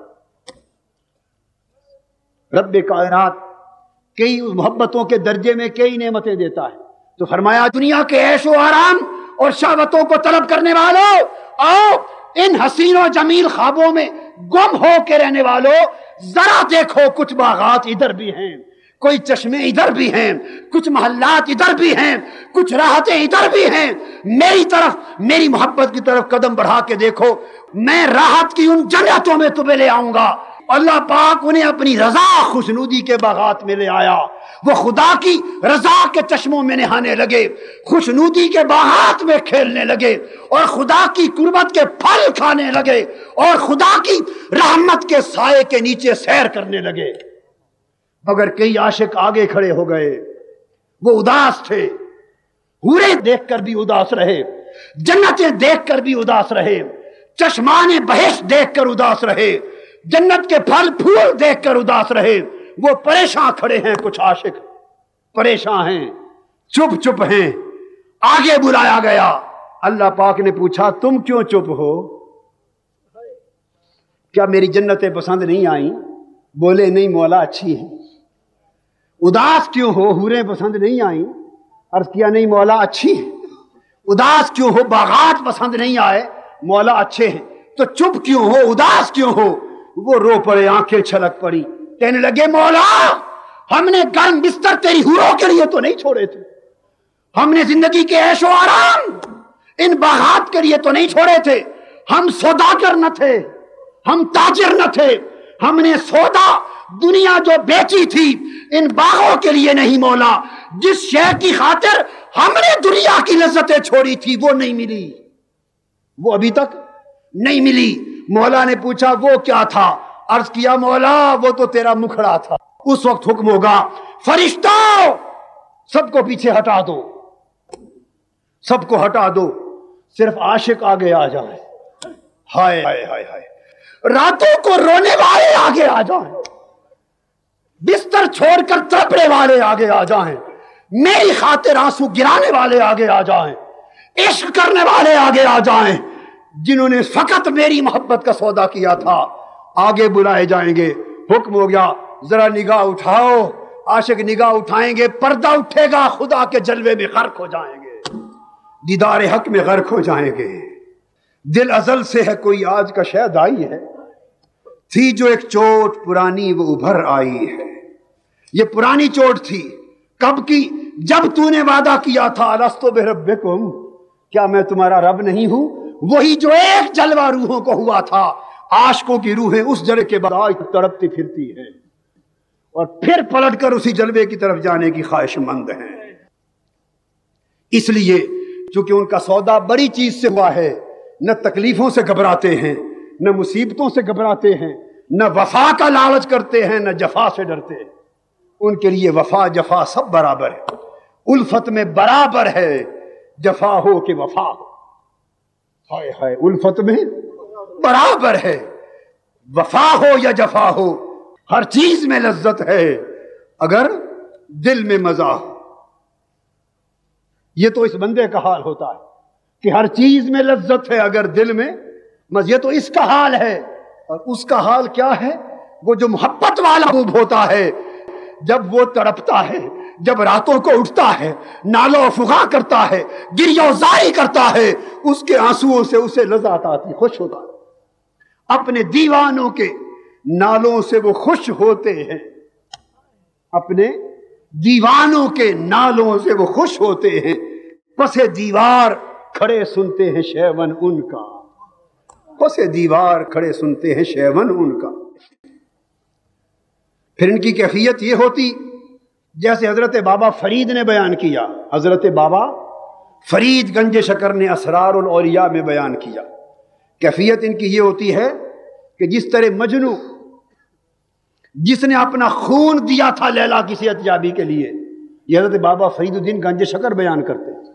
[SPEAKER 1] رب کائنات کئی محبتوں کے درجے میں کئی نعمتیں دیتا ہے، تو فرمایا دنیا کے عیش و آرام اور شہوتوں کو طلب کرنے والوں، آؤ ان حسین و جمیل خوابوں میں گم ہو کے رہنے والوں، ذرا دیکھو کچھ باغات ادھر بھی ہیں، کوئی چشمے ادھر بھی ہیں، کچھ محلات ادھر بھی ہیں، کچھ راحتیں ادھر بھی ہیں، میری طرف، میری محبت کی طرف قدم بڑھا کے دیکھو، میں راحت کی ان جنتوں میں تمہیں لے آؤں گا۔ اللہ پاک انہیں اپنی رضا خوشنودی کے باغات میں لے آیا، وہ خدا کی رضا کے چشموں میں نہانے لگے، خوشنودی کے باغات میں کھیلنے لگے، اور خدا کی قربت کے پھل کھانے لگے، اور خدا کی رحمت کے سائے کے نیچے سیر کرنے لگے۔ مگر کئی عاشق آگے کھڑے ہو گئے، وہ اداس تھے، حوریں دیکھ کر بھی اداس رہے، جنتیں دیکھ کر بھی اداس رہے، چشمان بہشت دیکھ کر اداس رہے، جنت کے پھل پھول دیکھ کر اداس رہے۔ وہ پریشان کھڑے ہیں، کچھ عاشق پریشان ہیں، چپ چپ ہیں۔ آگے بلایا گیا، اللہ پاک نے پوچھا تم کیوں چپ ہو؟ کیا میری جنتیں پسند نہیں آئیں؟ بولے نہیں مولا اچھی ہیں۔ اداس کیوں ہو؟ حوریں پسند نہیں آئیں؟ عرض کیا نہیں مولا اچھی ہیں۔ اداس کیوں ہو؟ باغات پسند نہیں آئے؟ مولا اچھے ہیں۔ تو چپ کیوں ہو؟ اداس کیوں ہو؟ وہ رو پڑے، آنکھیں چھلک پڑی، کہنے لگے مولا ہم نے گرم بستر تیری حوروں کے لیے تو نہیں چھوڑے تھے، ہم نے زندگی کے عیش و آرام ان باغات کے لیے تو نہیں چھوڑے تھے، ہم سوداگر نہ تھے، ہم تاجر نہ تھے، ہم نے سودا دنیا جو بیچی تھی ان باغوں کے لیے نہیں مولا، جس شے کی خاطر ہم نے دنیا کی لذتیں چھوڑی تھی وہ نہیں ملی۔ وہ ابھی تک نہیں ملی۔ مولا نے پوچھا وہ کیا تھا؟ عرض کیا مولا وہ تو تیرا مکھڑا تھا۔ اس وقت حکم ہوگا فرشتوں سب کو پیچھے ہٹا دو، سب کو ہٹا دو، صرف عاشق آگے آ جائیں۔ ہائے ہائے ہائے ہائے، راتوں کو رونے والے آگے آ جائیں، بستر چھوڑ کر تڑپنے والے آگے آ جائیں، میری خاطر آنسو گرانے والے آگے آ جائیں، عشق کرنے والے آگے آ جائیں، جنہوں نے فقط میری محبت کا سودا کیا تھا آگے بلائے جائیں گے۔ حکم ہو گیا ذرا نگاہ اٹھاؤ، عاشق نگاہ اٹھائیں گے، پردہ اٹھے گا، خدا کے جلوے میں غرق ہو جائیں گے، دیدار حق میں غرق ہو جائیں گے۔ دل ازل سے ہے کوئی آج کا شاید آئی ہے، تھی جو ایک چوٹ پرانی وہ ابھر آئی ہے۔ یہ پرانی چوٹ تھی، کب کی؟ جب تو نے وعدہ کیا تھا الستو بربکم، کیا میں تمہارا رب نہیں ہوں؟ وہی جو ایک جلوہ روحوں کو ہوا تھا، عاشقوں کی روحیں اس جلوے کے بعد آج تڑپتی پھرتی ہیں اور پھر پلٹ کر اسی جلوے کی طرف جانے کی خواہش مند ہیں۔ اس لیے چونکہ ان کا سودا بڑی چیز سے ہوا ہے، نہ تکلیفوں سے گھبراتے ہیں، نہ مصیبتوں سے گھبراتے ہیں، نہ وفا کا لالچ کرتے ہیں، نہ جفا سے ڈرتے ہیں۔ ان کے لیے وفا جفا سب برابر ہے، الفت میں برابر ہے، جفا ہو کہ وفا ہو۔ ہائے ہائے، الفت میں برابر ہے، وفا ہو یا جفا ہو، ہر چیز میں لذت ہے اگر دل میں مزہ ہو۔ یہ تو اس بندے کا حال ہوتا ہے کہ ہر چیز میں لذت ہے اگر دل میں مزہ، یہ تو اس کا حال ہے۔ اور اس کا حال کیا ہے؟ وہ جو محبت والا خوب ہوتا ہے، جب وہ تڑپتا ہے، جب راتوں کو اٹھتا ہے، نالو و فغاں کرتا ہے، گریہ و زاری کرتا ہے، اس کے آنسوؤں سے اسے لذت آتی، خوش ہوتا ہے۔ اپنے دیوانوں کے نالوں سے وہ خوش ہوتے ہیں، اپنے دیوانوں کے نالوں سے وہ خوش ہوتے ہیں، پس دیوار کھڑے سنتے ہیں شیون ان کا، پس دیوار کھڑے سنتے ہیں شیون ان کا۔ پھر ان کی کیفیت یہ ہوتی جیسے حضرت بابا فرید نے بیان کیا، حضرت بابا فرید گنج شکر نے اسرار الاولیاء میں بیان کیا۔ کیفیت ان کی یہ ہوتی ہے کہ جس طرح مجنو جس نے اپنا خون دیا تھا لیلا کی صحت یابی کے لیے، یہ حضرت بابا فرید الدین گنج شکر بیان کرتے ہیں۔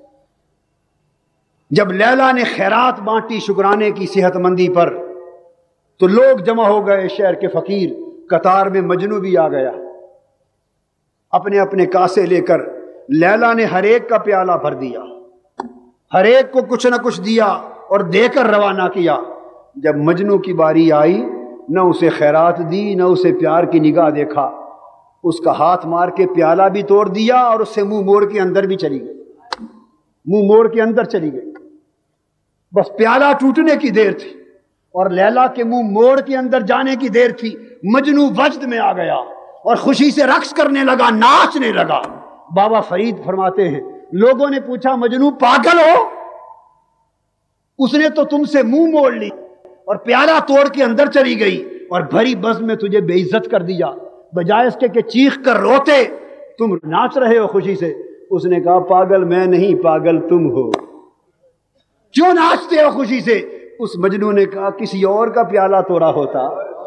[SPEAKER 1] جب لیلا نے خیرات بانٹی شکرانے کی صحت مندی پر تو لوگ جمع ہو گئے، شہر کے فقیر، قطار میں مجنو بھی آ گیا، اپنے اپنے کاسے لے کر لیلا نے ہر ایک کا پیالہ بھر دیا، ہر ایک کو کچھ نہ کچھ دیا اور دے کر روانہ کیا۔ جب مجنو کی باری آئی، نہ اسے خیرات دی، نہ اسے پیار کی نگاہ دیکھا، اس کا ہاتھ مار کے پیالہ بھی توڑ دیا اور اس سے منہ موڑ کے اندر بھی چلی گئی، منہ موڑ کے اندر چلی گئی۔ بس پیالہ ٹوٹنے کی دیر تھی اور لیلا کے منہ موڑ کے اندر جانے کی دیر تھی۔ مجنو وجد میں آ گیا اور خوشی سے رقص کرنے لگا، ناچنے لگا۔ بابا فرید فرماتے ہیں لوگوں نے پوچھا مجنو پاگل ہو؟ اس نے تو تم سے منہ موڑ لی اور پیالہ توڑ کے اندر چلی گئی اور بھری بزم میں تجھے بے عزت کر دیا، بجائے اس کے کہ چیخ کر روتے تم ناچ رہے ہو خوشی سے۔ اس نے کہا پاگل میں نہیں، پاگل تم ہو، کیوں ناچتے ہو خوشی سے؟ اس مجنو نے کہا کسی اور کا پیالہ توڑا ہوتا،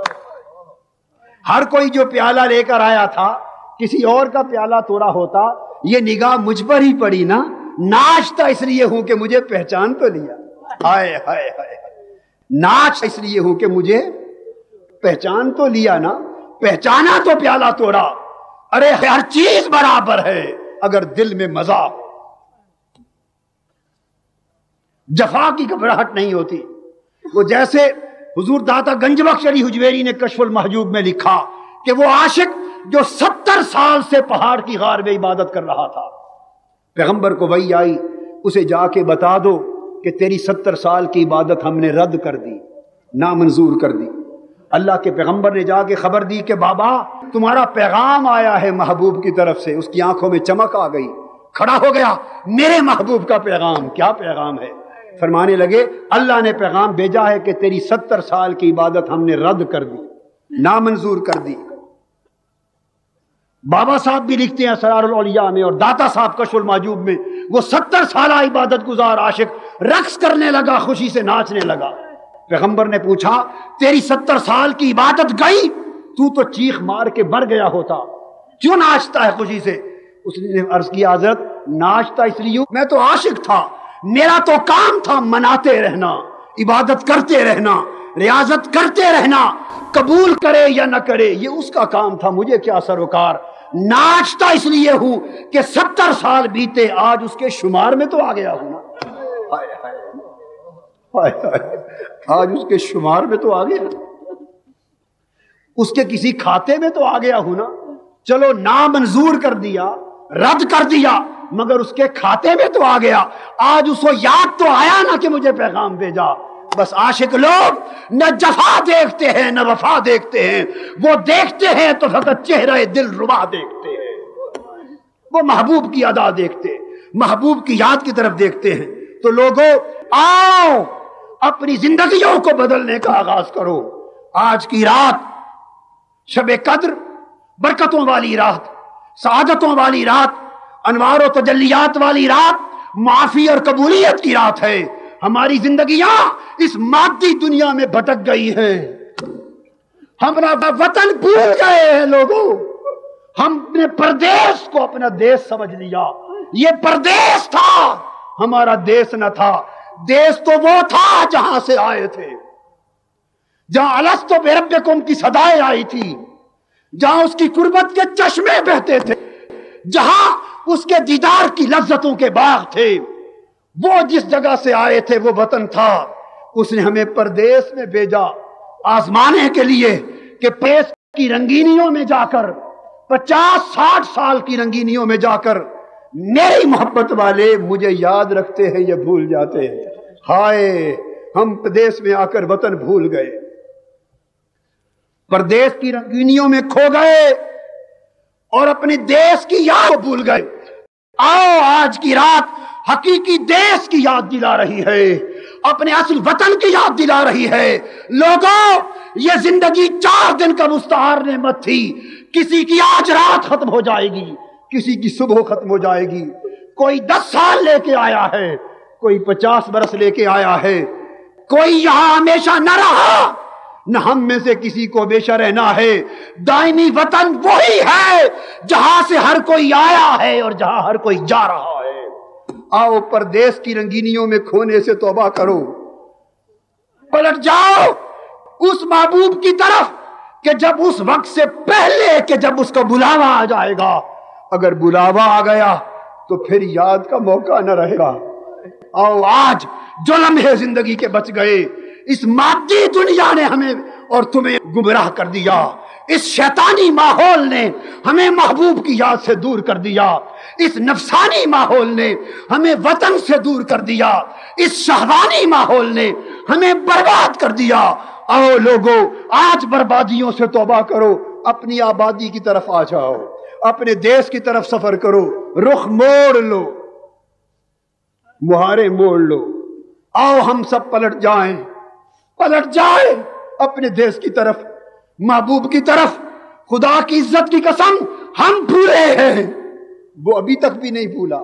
[SPEAKER 1] ہر کوئی جو پیالہ لے کر آیا تھا کسی اور کا پیالہ توڑا ہوتا، یہ نگاہ مجھ پر ہی پڑی نا، ناچتا اس لیے ہوں کہ مجھے پہچان تو لیا۔ ہائے ہائے ہائے، ناچ اس لیے ہوں کہ مجھے پہچان تو لیا نا، پہچانا تو پیالہ توڑا۔ ارے ہر چیز برابر ہے اگر دل میں مزہ ہو، جفا کی گھبراہٹ نہیں ہوتی۔ وہ جیسے حضور داتا گنج بخش علی حجویری نے کشف المحجوب میں لکھا کہ وہ عاشق جو 70 سال سے پہاڑ کی غار میں عبادت کر رہا تھا، پیغمبر کو وحی آئی اسے جا کے بتا دو کہ تیری 70 سال کی عبادت ہم نے رد کر دی، نامنظور کر دی۔ اللہ کے پیغمبر نے جا کے خبر دی کہ بابا تمہارا پیغام آیا ہے محبوب کی طرف سے۔ اس کی آنکھوں میں چمک آ گئی، کھڑا ہو گیا، میرے محبوب کا پیغام، کیا پیغام ہے؟ فرمانے لگے اللہ نے پیغام بھیجا ہے کہ تیری 70 سال کی عبادت ہم نے رد کر دی، نامنظور کر دی۔ بابا صاحب بھی لکھتے ہیں اسرار الاولیاء میں اور داتا صاحب کشف المحجوب میں، وہ 70 سالہ عبادت گزار عاشق رقص کرنے لگا، خوشی سے ناچنے لگا۔ پیغمبر نے پوچھا تیری 70 سال کی عبادت گئی، تو چیخ مار کے مر گیا ہوتا، کیوں ناچتا ہے خوشی سے؟ اس نے عرض کیا حضرت ناچتا اس لیے میں تو عاشق تھا، میرا تو کام تھا مناتے رہنا، عبادت کرتے رہنا، ریاضت کرتے رہنا، قبول کرے یا نہ کرے یہ اس کا کام تھا، مجھے کیا سروکار۔ ناچتا اس لیے ہوں کہ 70 سال بیتے، آج اس کے شمار میں تو آ گیا ہوں نا، آج اس کے شمار میں تو آ گیا، اس کے کسی کھاتے میں تو آ گیا ہوں نا۔ چلو نامنظور کر دیا، رد کر دیا، مگر اس کے کھاتے میں تو آ گیا، آج اس کو یاد تو آیا نا کہ مجھے پیغام بھیجا۔ بس عاشق لوگ نہ جفا دیکھتے ہیں نہ وفا دیکھتے ہیں، وہ دیکھتے ہیں تو فقط چہرہ دل ربا دیکھتے ہیں، وہ محبوب کی ادا دیکھتے، محبوب کی یاد کی طرف دیکھتے ہیں۔ تو لوگوں آؤ اپنی زندگیوں کو بدلنے کا آغاز کرو۔ آج کی رات شب قدر، برکتوں والی رات، سعادتوں والی رات، انوار و تجلیات والی رات، معافی اور قبولیت کی رات ہے۔ ہماری زندگیاں اس مادی دنیا میں بھٹک گئی ہیں، ہم اپنا وطن بھول گئے ہیں لوگوں، ہم نے پردیس کو اپنا دیس سمجھ لیا، یہ پردیس تھا، ہمارا دیس نہ تھا۔ دیس تو وہ تھا جہاں سے آئے تھے، جہاں الستو بربکم کی صدائیں آئی تھی، جہاں اس کی قربت کے چشمے بہتے تھے، جہاں اس کے دیدار کی لذتوں کے باغ تھے، وہ جس جگہ سے آئے تھے وہ وطن تھا۔ اس نے ہمیں پردیس میں بھیجا آزمانے کے لیے کہ پیس کی رنگینیوں میں جا کر، 50-60 سال کی رنگینیوں میں جا کر میری محبت والے مجھے یاد رکھتے ہیں یا بھول جاتے ہیں۔ ہائے ہم پردیس میں آ کر وطن بھول گئے، پردیس کی رنگینیوں میں کھو گئے اور اپنے دیس کی یاد بھول گئے۔ آؤ آج کی رات حقیقی دیس کی یاد دلا رہی ہے، اپنے اصل وطن کی یاد دلا رہی ہے۔ لوگوں یہ زندگی 4 دن کا مستعار نعمت تھی، کسی کی آج رات ختم ہو جائے گی، کسی کی صبح ختم ہو جائے گی، کوئی 10 سال لے کے آیا ہے، کوئی 50 برس لے کے آیا ہے، کوئی یہاں ہمیشہ نہ رہا، نہ ہم میں سے کسی کو ہمیشہ رہنا ہے۔ دائمی وطن وہی ہے جہاں سے ہر کوئی آیا ہے اور جہاں ہر کوئی جا رہا ہے۔ آؤ پردیس کی رنگینیوں میں کھونے سے توبہ کرو، پلٹ جاؤ اس محبوب کی طرف کہ جب اس وقت سے پہلے کہ جب اس کا بلاوا آ جائے گا، اگر بلاوا آ گیا تو پھر یاد کا موقع نہ رہے گا۔ آؤ آج جو لمحے زندگی کے بچ گئے، اس مادی دنیا نے ہمیں اور تمہیں گمراہ کر دیا، اس شیطانی ماحول نے ہمیں محبوب کی یاد سے دور کر دیا، اس نفسانی ماحول نے ہمیں وطن سے دور کر دیا، اس شہوانی ماحول نے ہمیں برباد کر دیا۔ آؤ لوگوں آج بربادیوں سے توبہ کرو، اپنی آبادی کی طرف آ جاؤ، اپنے دیس کی طرف سفر کرو، رخ موڑ لو، مہارے موڑ لو۔ آؤ ہم سب پلٹ جائیں اپنے دیس کی طرف، محبوب کی طرف۔ خدا کی عزت کی قسم ہم بھولے ہیں، وہ ابھی تک بھی نہیں بھولا،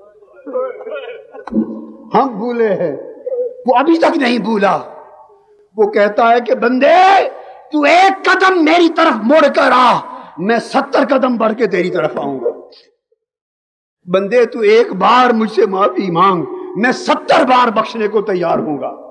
[SPEAKER 1] ہم بھولے ہیں، وہ ابھی تک نہیں بھولا۔ وہ کہتا ہے کہ بندے تو 1 قدم میری طرف مڑ کر آ، میں 70 قدم بڑھ کے تیری طرف آؤں گا۔ بندے تو 1 بار مجھ سے معافی مانگ، میں 70 بار بخشنے کو تیار ہوں گا۔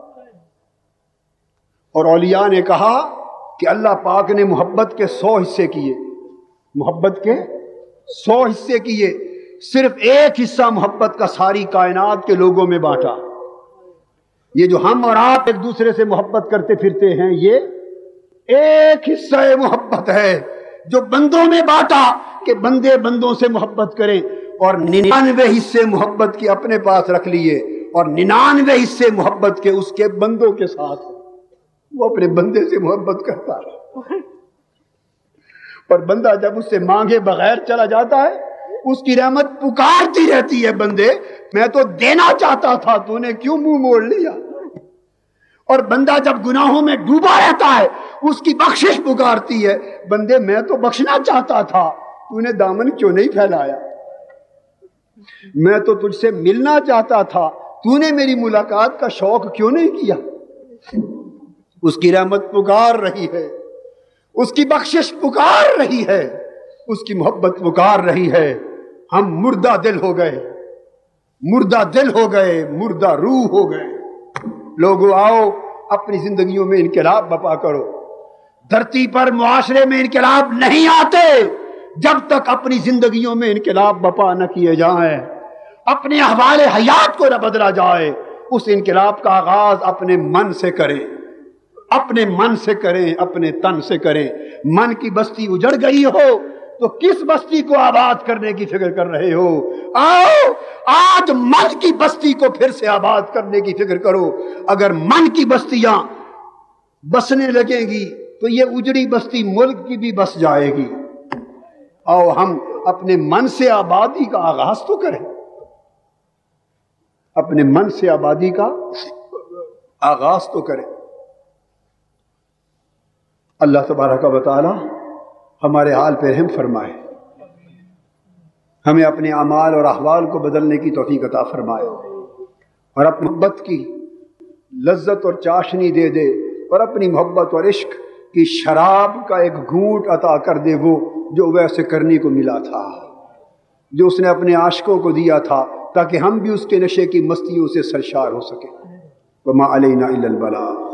[SPEAKER 1] اور اولیاء نے کہا کہ اللہ پاک نے محبت کے 100 حصے کیے، محبت کے 100 حصے کیے، صرف 1 حصہ محبت کا ساری کائنات کے لوگوں میں بانٹا۔ یہ جو ہم اور آپ ایک دوسرے سے محبت کرتے پھرتے ہیں، یہ 1 حصہ محبت ہے جو بندوں میں بانٹا کہ بندے بندوں سے محبت کریں، اور 99 حصے محبت کے اپنے پاس رکھ لیے، اور 99 حصے محبت کے اس کے بندوں کے ساتھ۔ وہ اپنے بندے سے محبت کرتا ہے، اور بندہ جب اس سے مانگے بغیر چلا جاتا ہے، اس کی رحمت پکارتی رہتی ہے، بندے میں تو دینا چاہتا تھا، تو نے کیوں منہ موڑ لیا؟ اور بندہ جب گناہوں میں ڈوبا رہتا ہے، اس کی بخشش پکارتی ہے، بندے میں تو بخشنا چاہتا تھا، تو نے دامن کیوں نہیں پھیلایا؟ میں تو تجھ سے ملنا چاہتا تھا، تو نے میری ملاقات کا شوق کیوں نہیں کیا؟ اس کی رحمت پکار رہی ہے، اس کی بخشش پکار رہی ہے، اس کی محبت پکار رہی ہے۔ ہم مردہ دل ہو گئے، مردہ دل ہو گئے، مردہ روح ہو گئے۔ لوگوں آؤ اپنی زندگیوں میں انقلاب بپا کرو۔ دھرتی پر معاشرے میں انقلاب نہیں آتے جب تک اپنی زندگیوں میں انقلاب بپا نہ کیے جائیں، اپنے احوال حیات کو نہ بدلا جائے۔ اس انقلاب کا آغاز اپنے من سے کریں، اپنے من سے کریں، اپنے تن سے کریں۔ من کی بستی اجڑ گئی ہو تو کس بستی کو آباد کرنے کی فکر کر رہے ہو؟ آؤ آج من کی بستی کو پھر سے آباد کرنے کی فکر کرو۔ اگر من کی بستیاں بسنے لگیں گی تو یہ اجڑی بستی ملک کی بھی بس جائے گی۔ آؤ ہم اپنے من سے آبادی کا آغاز تو کریں، اپنے من سے آبادی کا آغاز تو کریں۔ اللہ تبارک و تعالی ہمارے حال پہ رحم فرمائے، ہمیں اپنے اعمال اور احوال کو بدلنے کی توفیق عطا فرمائے، اور اپنی محبت کی لذت اور چاشنی دے دے، اور اپنی محبت اور عشق کی شراب کا ایک گھونٹ عطا کر دے، وہ جو ویسے کرنے کو ملا تھا، جو اس نے اپنے عاشقوں کو دیا تھا، تاکہ ہم بھی اس کے نشے کی مستیوں سے سرشار ہو سکیں۔ وما علینا الا البلاغ۔